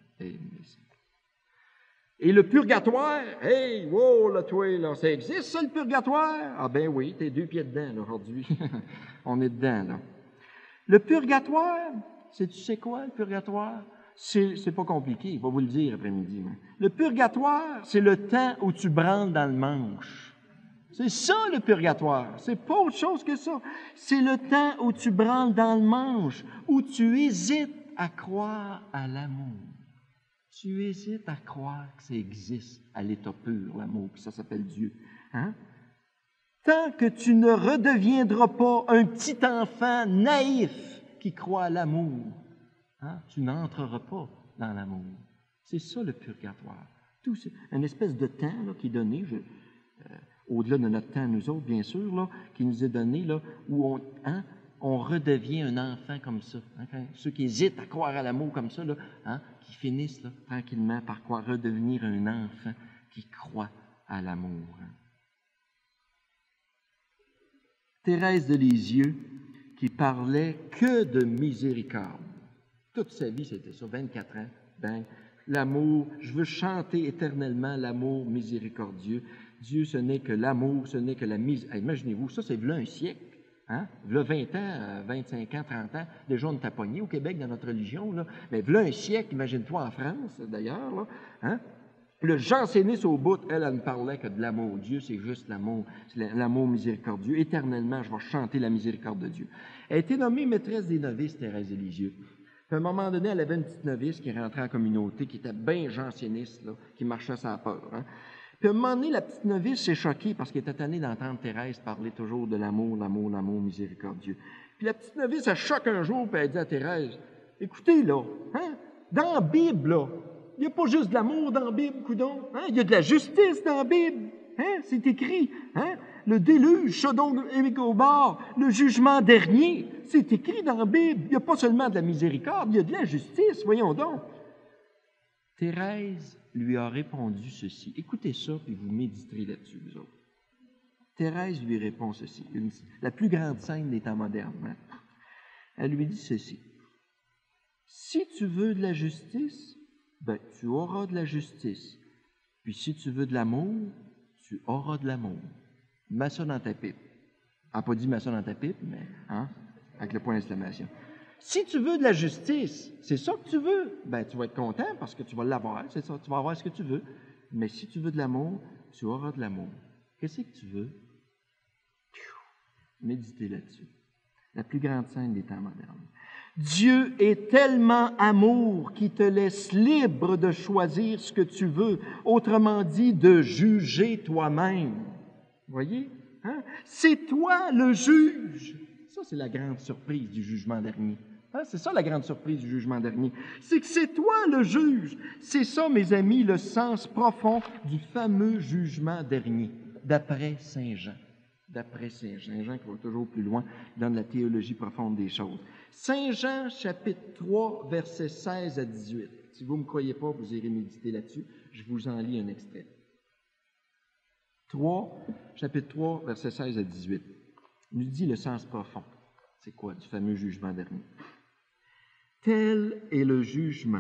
Et le purgatoire, hey, wow, là, toi, là, ça existe, ça, le purgatoire? Ah ben oui, t'es 2 pieds dedans, là, aujourd'hui. On est dedans, là. Le purgatoire, tu sais quoi, le purgatoire? C'est pas compliqué, il va vous le dire après-midi. Mais. Le purgatoire, c'est le temps où tu branles dans le manche. C'est ça, le purgatoire. C'est pas autre chose que ça. C'est le temps où tu branles dans le manche, où tu hésites à croire à l'amour. Tu hésites à croire que ça existe à l'état pur, l'amour, puis ça s'appelle Dieu. Hein? Tant que tu ne redeviendras pas un petit enfant naïf qui croit à l'amour, hein, tu n'entreras pas dans l'amour. C'est ça le purgatoire. Tout, c'est une espèce de temps là, qui est donné, au-delà de notre temps, nous autres, bien sûr, là, qui nous est donné, là, où on redevient un enfant comme ça. Hein, ceux qui hésitent à croire à l'amour comme ça, là, hein, qui finissent là, tranquillement par redevenir un enfant qui croit à l'amour. Hein. Thérèse de Lisieux, qui parlait que de miséricorde. Toute sa vie, c'était ça, 24 ans. Ben, l'amour, je veux chanter éternellement l'amour miséricordieux. Dieu, ce n'est que l'amour, ce n'est que la miséricorde. Imaginez-vous, ça, c'est v'là un siècle. Hein? V'là 20 ans, 25 ans, 30 ans, déjà on est tapogné au Québec dans notre religion. Là. Mais v'là un siècle, imagine-toi en France, d'ailleurs. Là, hein? Le janséniste au bout, elle ne parlait que de l'amour. Dieu, c'est juste l'amour, c'est l'amour miséricordieux. Éternellement, je vais chanter la miséricorde de Dieu. Elle a été nommée maîtresse des novices, Thérèse de Lisieux. Puis à un moment donné, elle avait une petite novice qui rentrait en communauté, qui était bien janséniste, là, qui marchait sans peur. Hein. Puis à un moment donné, la petite novice s'est choquée parce qu'elle était tannée d'entendre Thérèse parler toujours de l'amour, l'amour, l'amour miséricordieux. Puis la petite novice, elle choque un jour, puis elle dit à Thérèse, « Écoutez, là, hein, dans la Bible, là, il n'y a pas juste de l'amour dans la Bible, coudon. Hein? Il y a de la justice dans la Bible. Hein? C'est écrit. Hein? Le déluge, Sodome et Gomorrhe, le jugement dernier, c'est écrit dans la Bible. Il n'y a pas seulement de la miséricorde, il y a de la justice. Voyons donc. Thérèse lui a répondu ceci. Écoutez ça, puis vous méditerez là-dessus, vous autres. Thérèse lui répond ceci, la plus grande scène des temps modernes. Hein? Elle lui dit ceci. Si tu veux de la justice, ben, tu auras de la justice. Puis si tu veux de l'amour, tu auras de l'amour. Mets ça dans ta pipe. Elle n'a pas dit mets ça dans ta pipe, mais hein, avec le point d'exclamation. Si tu veux de la justice, c'est ça que tu veux, ben tu vas être content parce que tu vas l'avoir, c'est ça, tu vas avoir ce que tu veux. Mais si tu veux de l'amour, tu auras de l'amour. Qu'est-ce que tu veux? Méditez là-dessus. La plus grande scène des temps modernes. Dieu est tellement amour qu'il te laisse libre de choisir ce que tu veux, autrement dit, de juger toi-même. Voyez? Hein? C'est toi le juge. Ça, c'est la grande surprise du jugement dernier. Hein? C'est ça la grande surprise du jugement dernier. C'est que c'est toi le juge. C'est ça, mes amis, le sens profond du fameux jugement dernier, d'après Saint Jean. D'après Saint Jean, qui va toujours plus loin dans la théologie profonde des choses. Saint Jean, chapitre 3, versets 16 à 18. Si vous ne me croyez pas, vous irez méditer là-dessus. Je vous en lis un extrait. Chapitre 3, versets 16 à 18. Il nous dit le sens profond. C'est quoi du fameux jugement dernier? Tel est le jugement.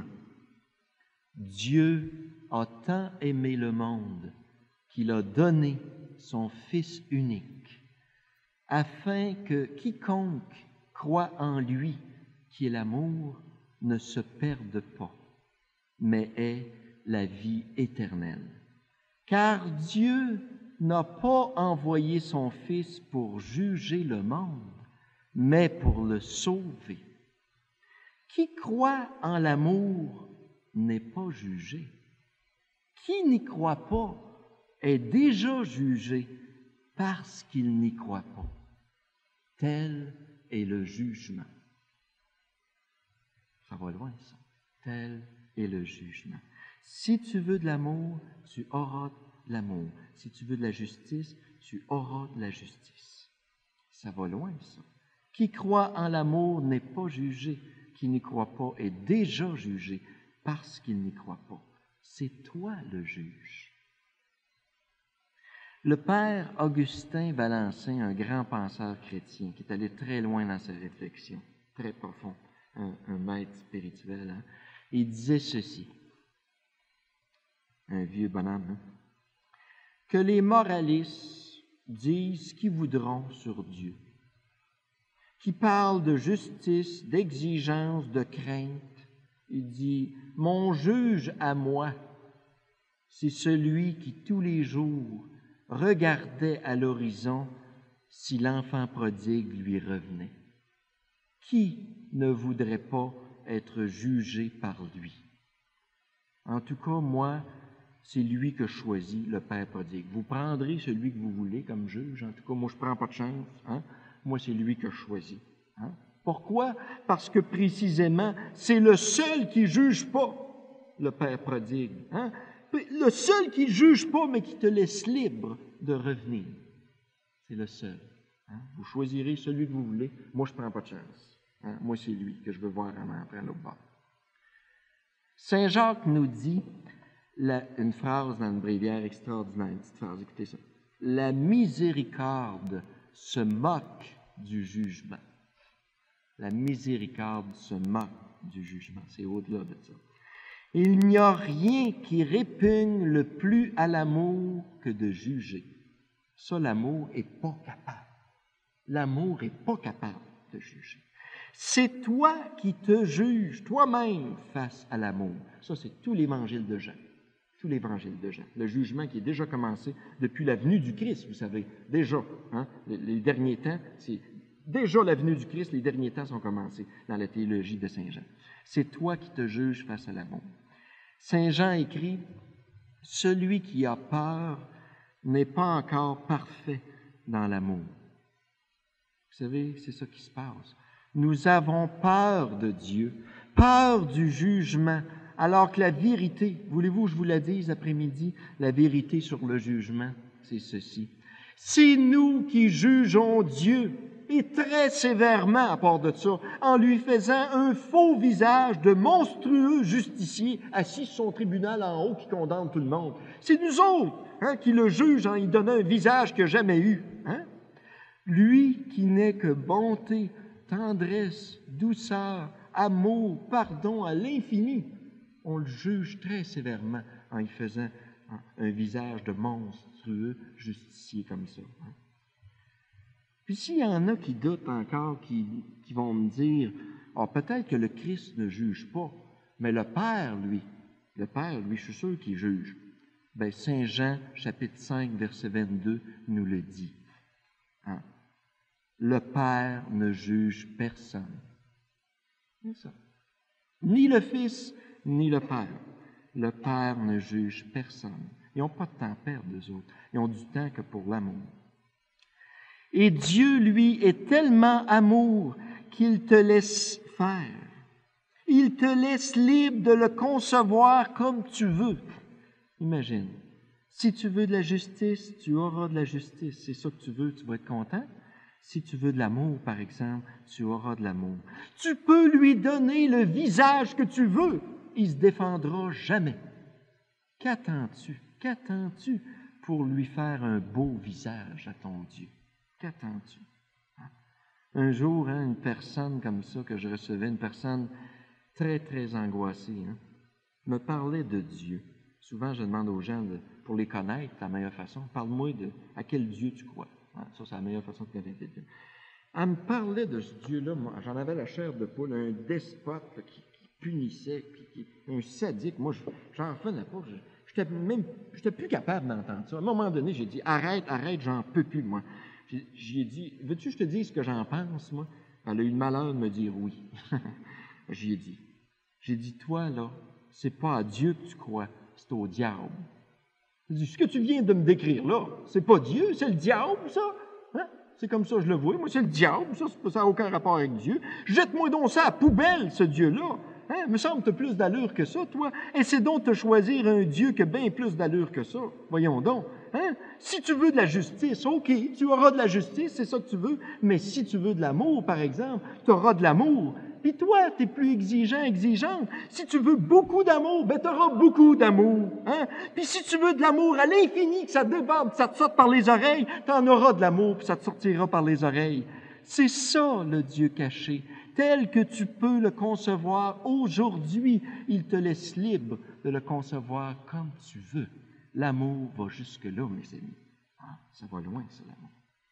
Dieu a tant aimé le monde qu'il a donné son Fils unique, afin que quiconque croit en lui, qui est l'amour, ne se perde pas, mais ait la vie éternelle. Car Dieu n'a pas envoyé son Fils pour juger le monde, mais pour le sauver. Qui croit en l'amour n'est pas jugé. Qui n'y croit pas est déjà jugé parce qu'il n'y croit pas. Tel est le jugement. Ça va loin, ça. Tel est le jugement. Si tu veux de l'amour, tu auras de l'amour. Si tu veux de la justice, tu auras de la justice. Ça va loin, ça. Qui croit en l'amour n'est pas jugé. Qui n'y croit pas est déjà jugé parce qu'il n'y croit pas. C'est toi le juge. Le père Augustin Valencin, un grand penseur chrétien, qui est allé très loin dans sa réflexion, très profond, un maître spirituel, hein, il disait ceci, un vieux bonhomme, hein, que les moralistes disent ce qu'ils voudront sur Dieu, qui parlent de justice, d'exigence, de crainte. Il dit, « Mon juge à moi, c'est celui qui tous les jours regardait à l'horizon si l'enfant prodigue lui revenait. Qui ne voudrait pas être jugé par lui? En tout cas, moi, c'est lui que je choisis, le Père prodigue. Vous prendrez celui que vous voulez comme juge. En tout cas, moi, je ne prends pas de chance. Hein? Moi, c'est lui que je choisis. Hein? Pourquoi? Parce que précisément, c'est le seul qui ne juge pas, le Père prodigue. Hein? Le seul qui ne juge pas, mais qui te laisse libre de revenir. C'est le seul. Hein? Hein? Vous choisirez celui que vous voulez. Moi, je ne prends pas de chance. Hein? Moi, c'est lui que je veux voir en entrant à l'autre bord. Saint Jacques nous dit une phrase dans le bréviaire extraordinaire, une petite phrase, écoutez ça. La miséricorde se moque du jugement. La miséricorde se moque du jugement. C'est au-delà de ça. Il n'y a rien qui répugne le plus à l'amour que de juger. Ça, l'amour n'est pas capable. L'amour n'est pas capable de juger. C'est toi qui te juges toi-même face à l'amour. Ça, c'est tout l'évangile de Jean. Tout l'évangile de Jean. Le jugement qui est déjà commencé depuis la venue du Christ, vous savez. Déjà, hein, les derniers temps, c'est déjà la venue du Christ, les derniers temps sont commencés dans la théologie de Saint Jean. C'est toi qui te juges face à l'amour. Saint Jean écrit, « Celui qui a peur n'est pas encore parfait dans l'amour. » Vous savez, c'est ça qui se passe. Nous avons peur de Dieu, peur du jugement, alors que la vérité, voulez-vous que je vous la dise après-midi, la vérité sur le jugement, c'est ceci. C'est nous qui jugeons Dieu, et très sévèrement à part de ça, en lui faisant un faux visage de monstrueux justicier assis sur son tribunal en haut qui condamne tout le monde. C'est nous autres qui le jugent en lui donnant un visage qu'il n'a jamais eu. Hein? Lui qui n'est que bonté, tendresse, douceur, amour, pardon à l'infini, on le juge très sévèrement en lui faisant un visage de monstrueux justicier comme ça. Hein? Puis s'il y en a qui doutent encore, qui vont me dire, peut-être que le Christ ne juge pas, mais le Père, lui, je suis sûr qu'il juge. Bien, Saint Jean, chapitre 5, verset 22, nous le dit. Hein? Le Père ne juge personne. C'est ça. Ni le Fils, ni le Père. Le Père ne juge personne. Ils n'ont pas de temps à perdre, eux autres. Ils ont du temps que pour l'amour. Et Dieu, lui, est tellement amour qu'il te laisse faire. Il te laisse libre de le concevoir comme tu veux. Imagine, si tu veux de la justice, tu auras de la justice. C'est ça que tu veux, tu vas être content. Si tu veux de l'amour, par exemple, tu auras de l'amour. Tu peux lui donner le visage que tu veux. Il ne se défendra jamais. Qu'attends-tu? Qu'attends-tu pour lui faire un beau visage à ton Dieu? Qu'attends-tu? Un jour, une personne comme ça que je recevais, une personne très, très angoissée, me parlait de Dieu. Souvent, je demande aux gens, pour les connaître, la meilleure façon, parle-moi à quel Dieu tu crois. Ça, c'est la meilleure façon de connaître Dieu. Elle me parlait de ce Dieu-là, moi, j'en avais la chair de poule, un despote qui punissait, un sadique. Moi, j'en revenais pas. J'étais plus capable d'entendre ça. À un moment donné, j'ai dit, arrête, j'en peux plus, moi. J'ai dit, veux-tu que je te dise ce que j'en pense, moi? Elle a eu le malheur de me dire oui. J'ai dit, toi, là, c'est pas à Dieu que tu crois, c'est au diable. J'ai dit, ce que tu viens de me décrire, là, c'est pas Dieu, c'est le diable, ça. Hein? C'est comme ça que je le vois. Moi, c'est le diable, ça n'a aucun rapport avec Dieu. Jette-moi donc ça à la poubelle, ce Dieu-là. Hein? Me semble que tu as plus d'allure que ça, toi. Essaie donc de choisir un Dieu qui a bien plus d'allure que ça. Voyons donc. Hein? Si tu veux de la justice, OK, tu auras de la justice, c'est ça que tu veux. Mais si tu veux de l'amour, par exemple, tu auras de l'amour. Puis toi, tu es plus exigeante. Si tu veux beaucoup d'amour, tu auras beaucoup d'amour. Hein? Puis si tu veux de l'amour à l'infini, que ça déborde, que ça te sorte par les oreilles, tu en auras de l'amour, puis ça te sortira par les oreilles. C'est ça, le Dieu caché. Tel que tu peux le concevoir aujourd'hui, il te laisse libre de le concevoir comme tu veux. L'amour va jusque-là, mes amis. Ça va loin, ça, l'amour.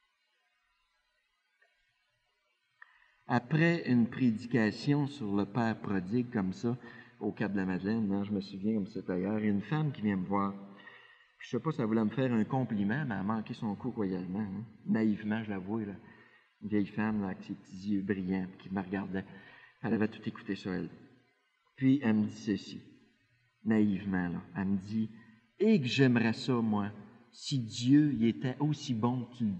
Après une prédication sur le Père prodigue, comme ça, au Cap de la Madeleine, je me souviens comme c'était hier, il y a une femme qui vient me voir. Je ne sais pas si elle voulait me faire un compliment, mais elle a manqué son coup royalement. Naïvement, je l'avoue, là. Une vieille femme là, avec ses petits yeux brillants, qui me regardait. Elle avait tout écouté sur elle. Puis, elle me dit ceci, naïvement, là. Elle me dit, « Et que j'aimerais ça, moi, si Dieu il était aussi bon que tu le dis. »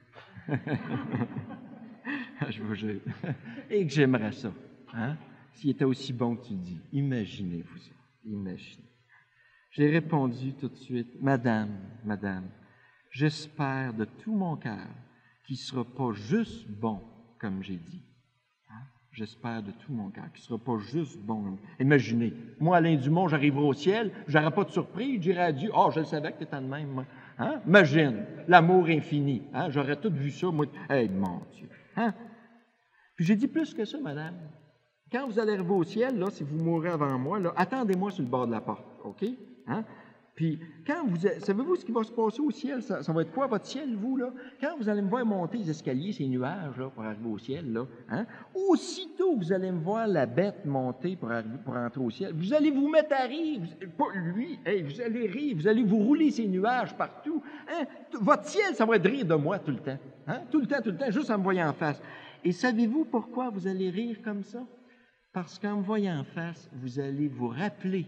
Je vous jure. Et que j'aimerais ça, s'il était aussi bon que tu le dis. Imaginez-vous ça. Imaginez. J'ai répondu tout de suite, Madame, j'espère de tout mon cœur qui ne sera pas juste bon, comme j'ai dit. Hein? J'espère de tout mon cœur qu'il ne sera pas juste bon. Imaginez, moi, Alain Dumont, j'arriverai au ciel, je n'aurai pas de surprise, je dirai à Dieu, « Oh, je le savais que tu étais de même, moi. Hein? Imagine, l'amour infini. Hein? J'aurais tout vu ça, moi. Hey, mon Dieu. Hein? Puis j'ai dit plus que ça, madame. Quand vous allez arriver au ciel, là, si vous mourrez avant moi, là, attendez-moi sur le bord de la porte, OK? Hein? Puis, savez-vous ce qui va se passer au ciel? Ça va être quoi, votre ciel, vous, là? Quand vous allez me voir monter les escaliers, ces nuages, là, pour arriver au ciel, là, hein? Aussitôt, vous allez me voir la bête monter pour entrer au ciel. Vous allez vous mettre à rire. Pas lui, hey, vous allez rire. Vous allez vous rouler ces nuages partout. Hein? Votre ciel, ça va être rire de moi tout le temps. Hein? Tout le temps, juste en me voyant en face. Et savez-vous pourquoi vous allez rire comme ça? Parce qu'en me voyant en face, vous allez vous rappeler,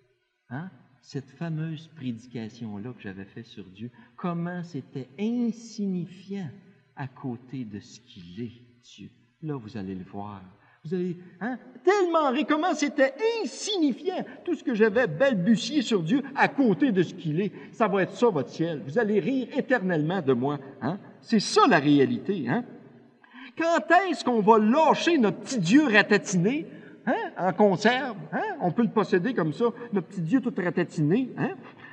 hein? Cette fameuse prédication-là que j'avais faite sur Dieu, comment c'était insignifiant à côté de ce qu'il est, Dieu. Là, vous allez le voir. Vous allez tellement rire, comment c'était insignifiant, tout ce que j'avais balbutié sur Dieu à côté de ce qu'il est. Ça va être ça, votre ciel. Vous allez rire éternellement de moi. Hein? C'est ça, la réalité. Hein? Quand est-ce qu'on va lâcher notre petit Dieu ratatiné? Hein? En conserve, hein? On peut le posséder comme ça, notre petit Dieu tout ratatiné, hein?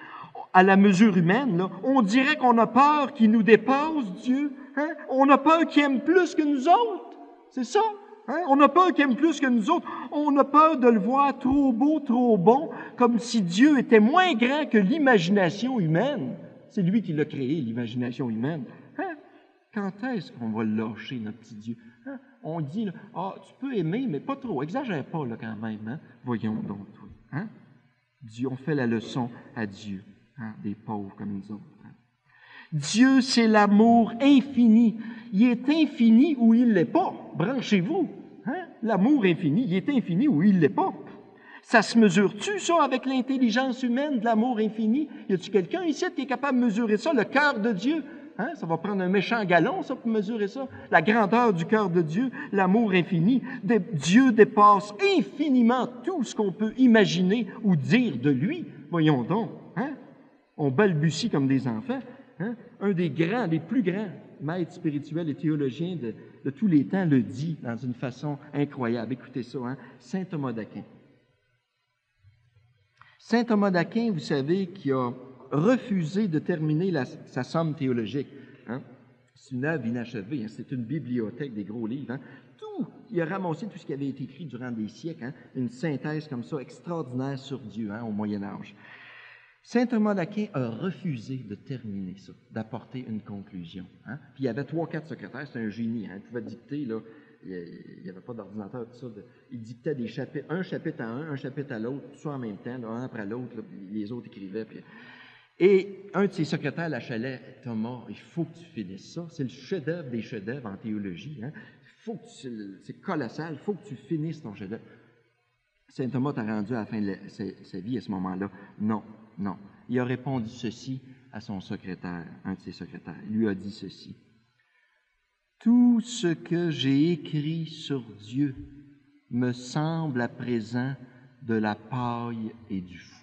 À la mesure humaine, là. On dirait qu'on a peur qu'il nous dépasse, Dieu. Hein? On a peur qu'il aime plus que nous autres. C'est ça. Hein? On a peur qu'il aime plus que nous autres. On a peur de le voir trop beau, trop bon, comme si Dieu était moins grand que l'imagination humaine. C'est lui qui l'a créé, l'imagination humaine. Hein? Quand est-ce qu'on va lâcher notre petit Dieu? Hein? On dit, là, tu peux aimer, mais pas trop. Exagère pas, là, quand même. Hein? Voyons donc, toi. Hein? Dieu, on fait la leçon à Dieu, hein? Des pauvres comme nous autres. Hein? Dieu, c'est l'amour infini. Il est infini ou il ne l'est pas. Branchez-vous. Hein? L'amour infini, il est infini ou il ne l'est pas. Ça se mesure-tu, ça, avec l'intelligence humaine de l'amour infini? Y a-t-il quelqu'un ici qui est capable de mesurer ça, le cœur de Dieu? Hein? Ça va prendre un méchant galon, ça, pour mesurer ça. La grandeur du cœur de Dieu, l'amour infini. Dieu dépasse infiniment tout ce qu'on peut imaginer ou dire de lui. Voyons donc. Hein? On balbutie comme des enfants. Hein? Un des grands, les plus grands maîtres spirituels et théologiens de tous les temps le dit dans une façon incroyable. Écoutez ça, hein? Saint Thomas d'Aquin. Saint Thomas d'Aquin, vous savez, qui a refusé de terminer sa somme théologique. Hein? C'est une œuvre inachevée, hein? C'est une bibliothèque des gros livres. Hein? Il a ramassé tout ce qui avait été écrit durant des siècles, hein? Une synthèse comme ça extraordinaire sur Dieu, hein, au Moyen Âge. Saint Thomas d'Aquin a refusé de terminer ça, d'apporter une conclusion. Hein? Puis il y avait 3-4 secrétaires, c'est un génie, hein? Il pouvait dicter, là, il n'y avait pas d'ordinateur, tout ça. Il dictait des chapitres, un chapitre à un chapitre à l'autre, tout ça en même temps, là, un après l'autre, là, les autres écrivaient. Et un de ses secrétaires l'achalait, « Thomas, il faut que tu finisses ça. C'est le chef-d'œuvre des chefs-d'œuvre en théologie. Hein? C'est colossal, il faut que tu finisses ton chef-d'œuvre. » Saint Thomas t'a rendu à la fin de sa vie à ce moment-là. Non. Il a répondu ceci à son secrétaire, un de ses secrétaires. Il lui a dit ceci. « Tout ce que j'ai écrit sur Dieu me semble à présent de la paille et du foin. »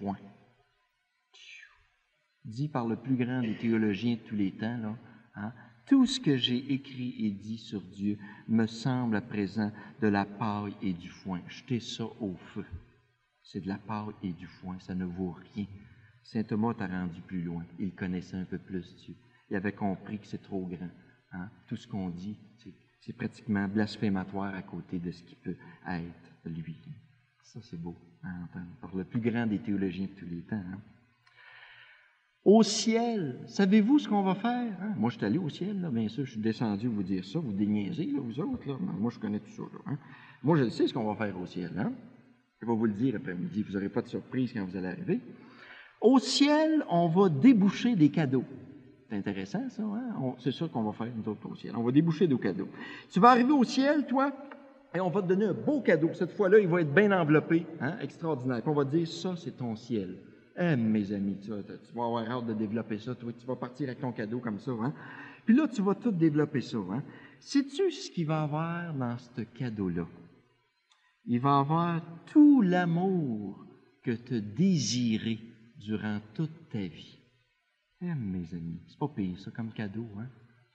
Dit par le plus grand des théologiens de tous les temps, là, hein? Tout ce que j'ai écrit et dit sur Dieu me semble à présent de la paille et du foin. Jetez ça au feu. C'est de la paille et du foin, ça ne vaut rien. Saint Thomas t'a rendu plus loin. Il connaissait un peu plus Dieu. Il avait compris que c'est trop grand. Hein? Tout ce qu'on dit, c'est pratiquement blasphématoire à côté de ce qui peut être lui. Ça, c'est beau à entendre par le plus grand des théologiens de tous les temps. Hein? Au ciel, savez-vous ce qu'on va faire? Hein? Moi, je suis allé au ciel, là, bien sûr, je suis descendu vous dire ça, vous déniaisez, là, vous autres. Là. Moi, je connais tout ça. Là, hein? Moi, je sais ce qu'on va faire au ciel. Hein? Je vais vous le dire après-midi, vous n'aurez pas de surprise quand vous allez arriver. Au ciel, on va déboucher des cadeaux. C'est intéressant, ça. Hein? C'est ça qu'on va faire, nous autres, au ciel. On va déboucher des cadeaux. Tu vas arriver au ciel, toi, et on va te donner un beau cadeau. Cette fois-là, il va être bien enveloppé, hein? Extraordinaire. Puis on va te dire, ça, c'est ton ciel. Mes amis, tu vas avoir hâte de développer ça. Toi, tu vas partir avec ton cadeau comme ça. Hein? Puis là, tu vas tout développer ça. Hein? Sais-tu ce qu'il va y avoir dans ce cadeau-là? Il va y avoir tout l'amour que tu as désiré durant toute ta vie. Mes amis, c'est pas pire ça comme cadeau. Hein?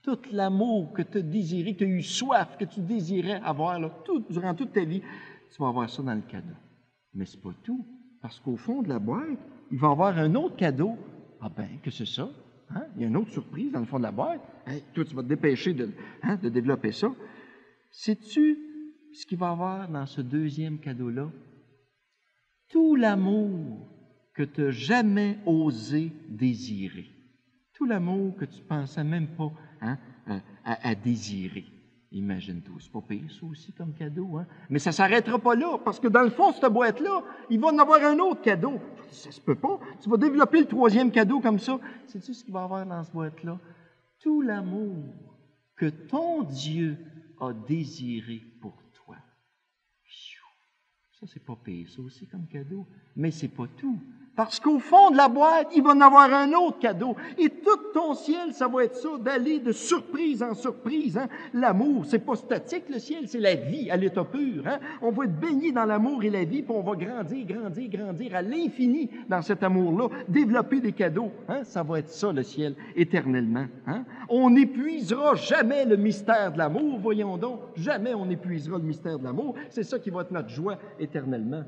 tout l'amour que tu as désiré, que tu as eu soif, que tu désirais avoir là, durant toute ta vie, tu vas avoir ça dans le cadeau. Mais ce n'est pas tout, parce qu'au fond de la boîte, il va y avoir un autre cadeau. Ah ben, que c'est ça? Hein? Il y a une autre surprise dans le fond de la boîte. Hey, toi, tu vas te dépêcher de développer ça. Sais-tu ce qu'il va y avoir dans ce deuxième cadeau-là? Tout l'amour que tu n'as jamais osé désirer. Tout l'amour que tu ne pensais même pas à désirer. Imagine-toi, c'est pas pire ça aussi comme cadeau, hein? Mais ça ne s'arrêtera pas là, parce que dans le fond, cette boîte-là, il va en avoir un autre cadeau. Ça se peut pas. Tu vas développer le troisième cadeau comme ça. Sais-tu ce qu'il va y avoir dans cette boîte-là? Tout l'amour que ton Dieu a désiré pour toi. Ça, c'est pas pire, ça aussi comme cadeau. Mais c'est pas tout. Parce qu'au fond de la boîte, il va en avoir un autre cadeau. Et tout ton ciel, ça va être ça, d'aller de surprise en surprise. Hein? L'amour, c'est pas statique, le ciel, c'est la vie à l'état pur. Hein? On va être baigné dans l'amour et la vie, puis on va grandir à l'infini dans cet amour-là, développer des cadeaux. Hein? Ça va être ça, le ciel, éternellement. Hein? On n'épuisera jamais le mystère de l'amour, voyons donc. Jamais on n'épuisera le mystère de l'amour. C'est ça qui va être notre joie éternellement.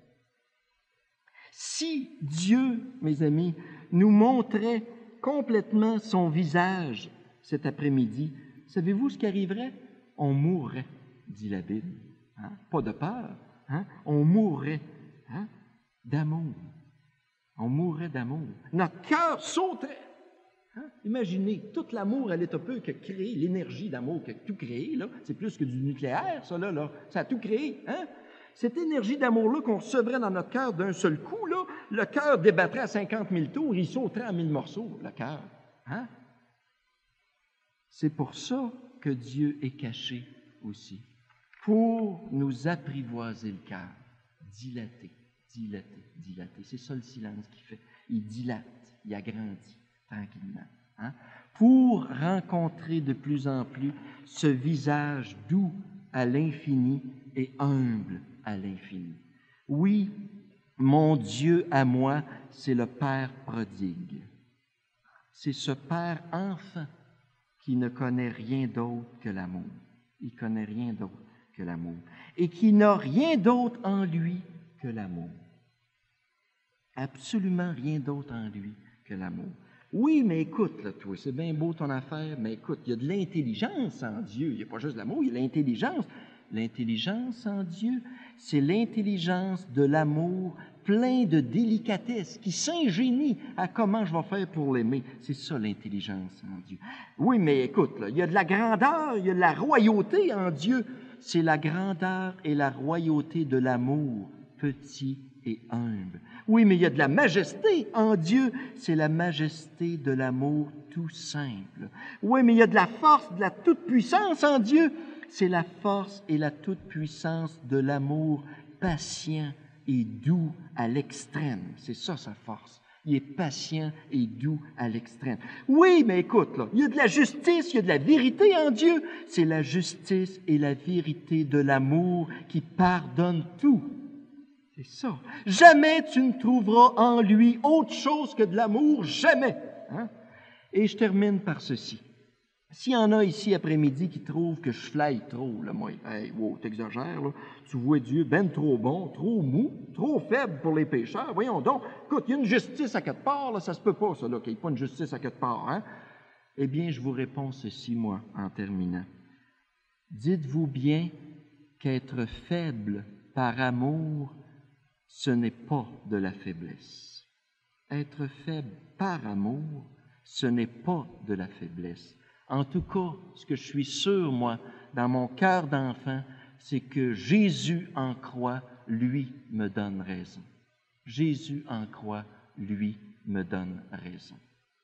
Si Dieu, mes amis, nous montrait complètement son visage cet après-midi, savez-vous ce qui arriverait? On mourrait, dit la Bible. Hein? Pas de peur, hein? On mourrait d'amour. On mourrait d'amour. Notre cœur sauterait. Hein? Imaginez, tout l'amour à l'état pur qui a créé, l'énergie d'amour qui a tout créé, là, c'est plus que du nucléaire, ça, là. Ça a tout créé. Hein? Cette énergie d'amour-là qu'on recevrait dans notre cœur d'un seul coup, là, le cœur débattrait à 50 000 tours, il sauterait en 1000 morceaux, le cœur. Hein? C'est pour ça que Dieu est caché aussi, pour nous apprivoiser le cœur, dilater. C'est ça le silence qu'il fait. Il dilate, il agrandit tranquillement. Hein? Pour rencontrer de plus en plus ce visage doux à l'infini et humble à l'infini. Oui, mon Dieu à moi, c'est le Père prodigue. C'est ce Père enfant qui ne connaît rien d'autre que l'amour. Il ne connaît rien d'autre que l'amour. Et qui n'a rien d'autre en lui que l'amour. Absolument rien d'autre en lui que l'amour. Oui, mais écoute, là, toi, c'est bien beau ton affaire, mais écoute, il y a de l'intelligence en Dieu. Il n'y a pas juste l'amour, il y a l'intelligence. L'intelligence en Dieu, c'est l'intelligence de l'amour plein de délicatesse, qui s'ingénie à comment je vais faire pour l'aimer. C'est ça l'intelligence en Dieu. Oui, mais écoute, là, il y a de la grandeur, il y a de la royauté en Dieu. C'est la grandeur et la royauté de l'amour, petit et humble. Oui, mais il y a de la majesté en Dieu. C'est la majesté de l'amour tout simple. Oui, mais il y a de la force, de la toute-puissance en Dieu. C'est la force et la toute-puissance de l'amour patient et doux à l'extrême. C'est ça sa force. Il est patient et doux à l'extrême. Oui, mais écoute, là, il y a de la justice, il y a de la vérité en Dieu. C'est la justice et la vérité de l'amour qui pardonne tout. C'est ça. Jamais tu ne trouveras en lui autre chose que de l'amour, jamais. Hein? Et je termine par ceci. S'il y en a ici après-midi qui trouvent que je flaille trop, là, moi, hey, wow, t'exagères, là. Tu vois Dieu ben trop bon, trop mou, trop faible pour les pécheurs. Voyons donc, écoute, il y a une justice à quelque part, là, ça se peut pas, ça, là, qu'il n'y ait pas une justice à quelque part, hein? Eh bien, je vous réponds ceci, moi, en terminant. Dites-vous bien qu'être faible par amour, ce n'est pas de la faiblesse. Être faible par amour, ce n'est pas de la faiblesse. En tout cas, ce que je suis sûr, moi, dans mon cœur d'enfant, c'est que Jésus en croix, lui, me donne raison. Jésus en croix, lui, me donne raison.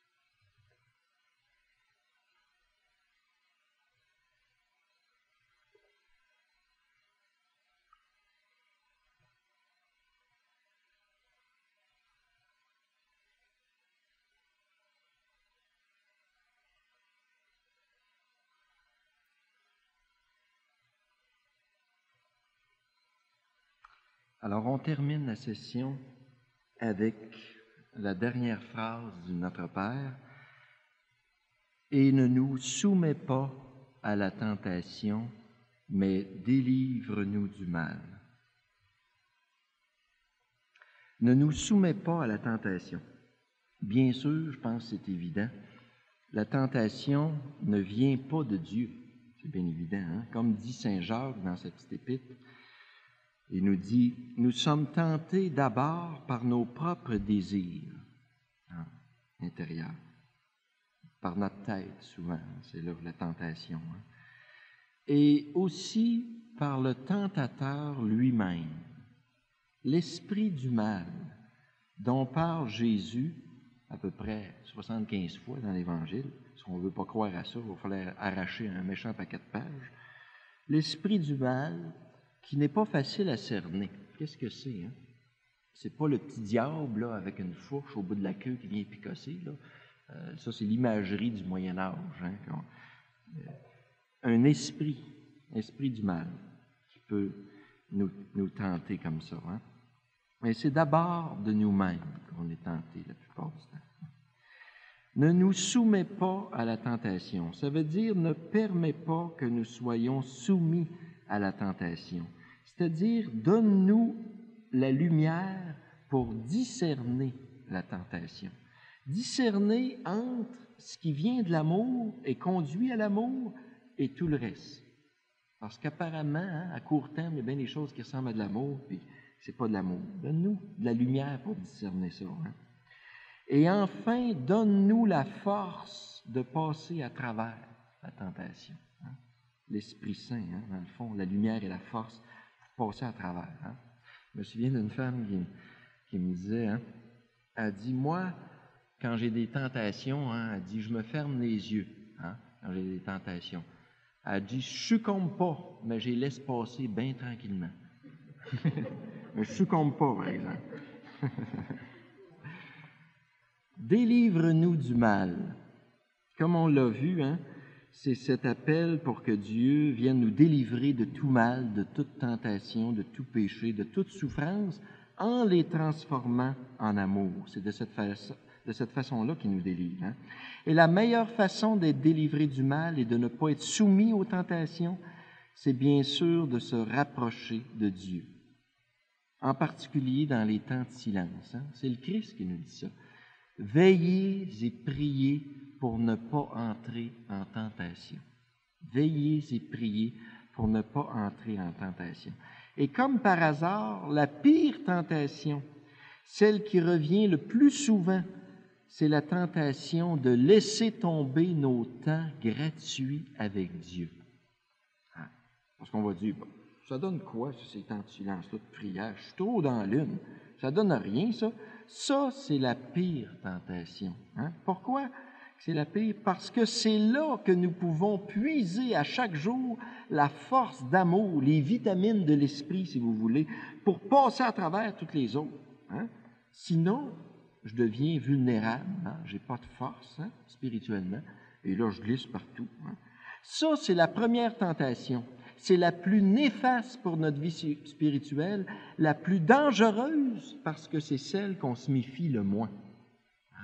Alors, on termine la session avec la dernière phrase du Notre Père. et ne nous soumets pas à la tentation, mais délivre-nous du mal. Ne nous soumets pas à la tentation. Bien sûr, je pense que c'est évident, la tentation ne vient pas de Dieu. C'est bien évident, hein? Comme dit saint Jacques dans sa petite épître, il nous dit, « Nous sommes tentés d'abord par nos propres désirs intérieurs, par notre tête souvent, c'est là la tentation, hein? Et aussi par le tentateur lui-même, l'esprit du mal dont parle Jésus à peu près 75 fois dans l'Évangile. Si on ne veut pas croire à ça, il va falloir arracher un méchant paquet de pages. L'esprit du mal qui n'est pas facile à cerner. Qu'est-ce que c'est, hein? C'est pas le petit diable là, avec une fourche au bout de la queue qui vient picosser, là. Ça, c'est l'imagerie du Moyen Âge. Hein? Un esprit du mal qui peut nous tenter comme ça. Hein? Mais c'est d'abord de nous-mêmes qu'on est tenté la plupart du temps. Ne nous soumets pas à la tentation. Ça veut dire ne permets pas que nous soyons soumis à la tentation. C'est-à-dire, donne-nous la lumière pour discerner la tentation. Discerner entre ce qui vient de l'amour et conduit à l'amour et tout le reste. Parce qu'apparemment, hein, à court terme, il y a bien des choses qui ressemblent à de l'amour, puis c'est pas de l'amour. Donne-nous de la lumière pour discerner ça. Hein. Et enfin, donne-nous la force de passer à travers la tentation. Hein. L'Esprit Saint, hein, dans le fond, la lumière et la force pour passer à travers. Hein. Je me souviens d'une femme qui me disait, hein, elle dit, moi, quand j'ai des tentations, hein, elle dit, je me ferme les yeux hein, quand j'ai des tentations. Elle dit, je succombe pas, mais je les laisse passer bien tranquillement. Mais je succombe pas, par exemple. Délivre-nous du mal. Comme on l'a vu, hein, c'est cet appel pour que Dieu vienne nous délivrer de tout mal, de toute tentation, de tout péché, de toute souffrance, en les transformant en amour. C'est de cette façon-là qu'il nous délivre. Hein. Et la meilleure façon d'être délivré du mal et de ne pas être soumis aux tentations, c'est bien sûr de se rapprocher de Dieu. En particulier dans les temps de silence. Hein. C'est le Christ qui nous dit ça. Veillez et priez pour ne pas entrer en tentation. Veillez et priez pour ne pas entrer en tentation. Et comme par hasard, la pire tentation, celle qui revient le plus souvent, c'est la tentation de laisser tomber nos temps gratuits avec Dieu. Hein? Parce qu'on va dire, bon, ça donne quoi, ces temps de silence-là, de prière? Je suis trop dans l'une. Ça donne rien, ça. Ça, c'est la pire tentation. Hein? Pourquoi c'est la pire? Parce que c'est là que nous pouvons puiser à chaque jour la force d'amour, les vitamines de l'esprit, si vous voulez, pour passer à travers toutes les autres. Hein? Sinon, je deviens vulnérable. Hein? Je n'ai pas de force hein, spirituellement. Et là, je glisse partout. Hein? Ça, c'est la première tentation. C'est la plus néfaste pour notre vie spirituelle, la plus dangereuse, parce que c'est celle qu'on se méfie le moins. Hein?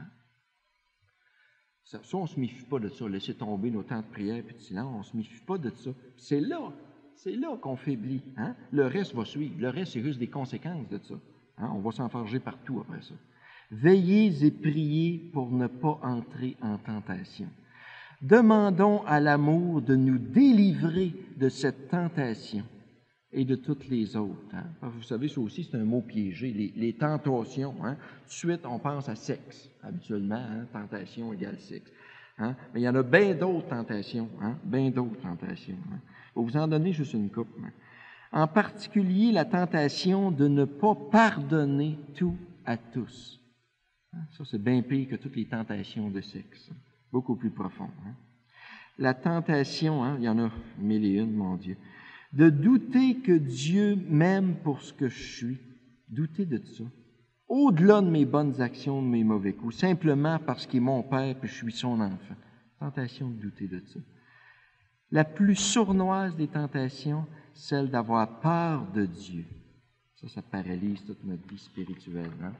Ça, on ne se méfie pas de ça, laisser tomber nos temps de prière et de silence, on ne se méfie pas de ça. C'est là qu'on faiblit. Hein? Le reste va suivre. Le reste, c'est juste des conséquences de ça. Hein? On va s'enfarger partout après ça. Veillez et priez pour ne pas entrer en tentation. Demandons à l'amour de nous délivrer de cette tentation et de toutes les autres. Hein? Vous savez, ça aussi, c'est un mot piégé, les tentations. Hein? Tout de suite, on pense à sexe, habituellement. Hein? Tentation égale sexe. Hein? Mais il y en a bien d'autres tentations. Hein? Bien d'autres tentations. Hein? Je vais vous en donner juste une couple. Hein? En particulier, la tentation de ne pas pardonner tout à tous. Hein? Ça, c'est bien pire que toutes les tentations de sexe. Beaucoup plus profond. Hein? La tentation, hein, il y en a 1001, mon Dieu, de douter que Dieu m'aime pour ce que je suis, douter de ça, au-delà de mes bonnes actions, de mes mauvais coups, simplement parce qu'il est mon Père et je suis son enfant. Tentation de douter de ça. La plus sournoise des tentations, celle d'avoir peur de Dieu. Ça paralyse toute notre vie spirituelle. Hein?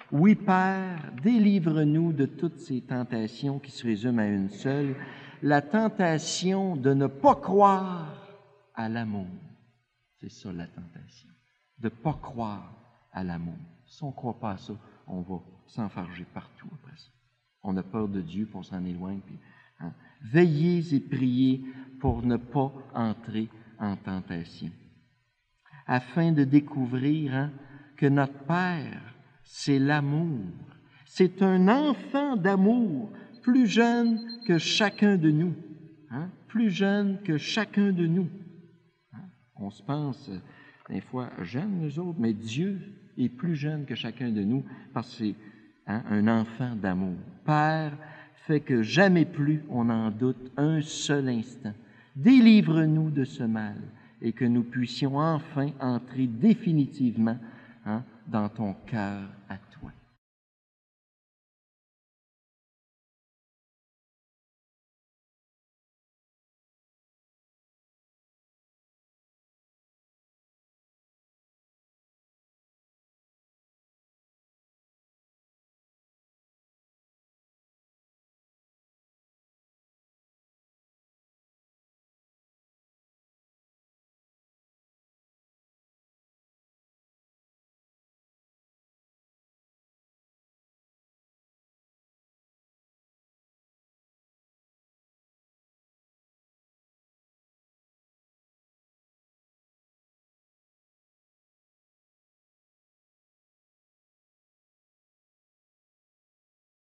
Oui, Père, délivre-nous de toutes ces tentations qui se résument à une seule, la tentation de ne pas croire à l'amour. C'est ça la tentation, de ne pas croire à l'amour. Si on ne croit pas à ça, on va s'enfarger partout après ça. On a peur de Dieu, puis on s'en éloigne. Puis, hein. Veillez et priez pour ne pas entrer en tentation, afin de découvrir que notre Père, c'est l'amour. C'est un enfant d'amour, plus jeune que chacun de nous. Hein? Plus jeune que chacun de nous. Hein? On se pense, des fois, jeunes, nous autres, mais Dieu est plus jeune que chacun de nous parce que c'est un enfant d'amour. Père, fait que jamais plus on en doute un seul instant. Délivre-nous de ce mal et que nous puissions enfin entrer définitivement dans ton cœur à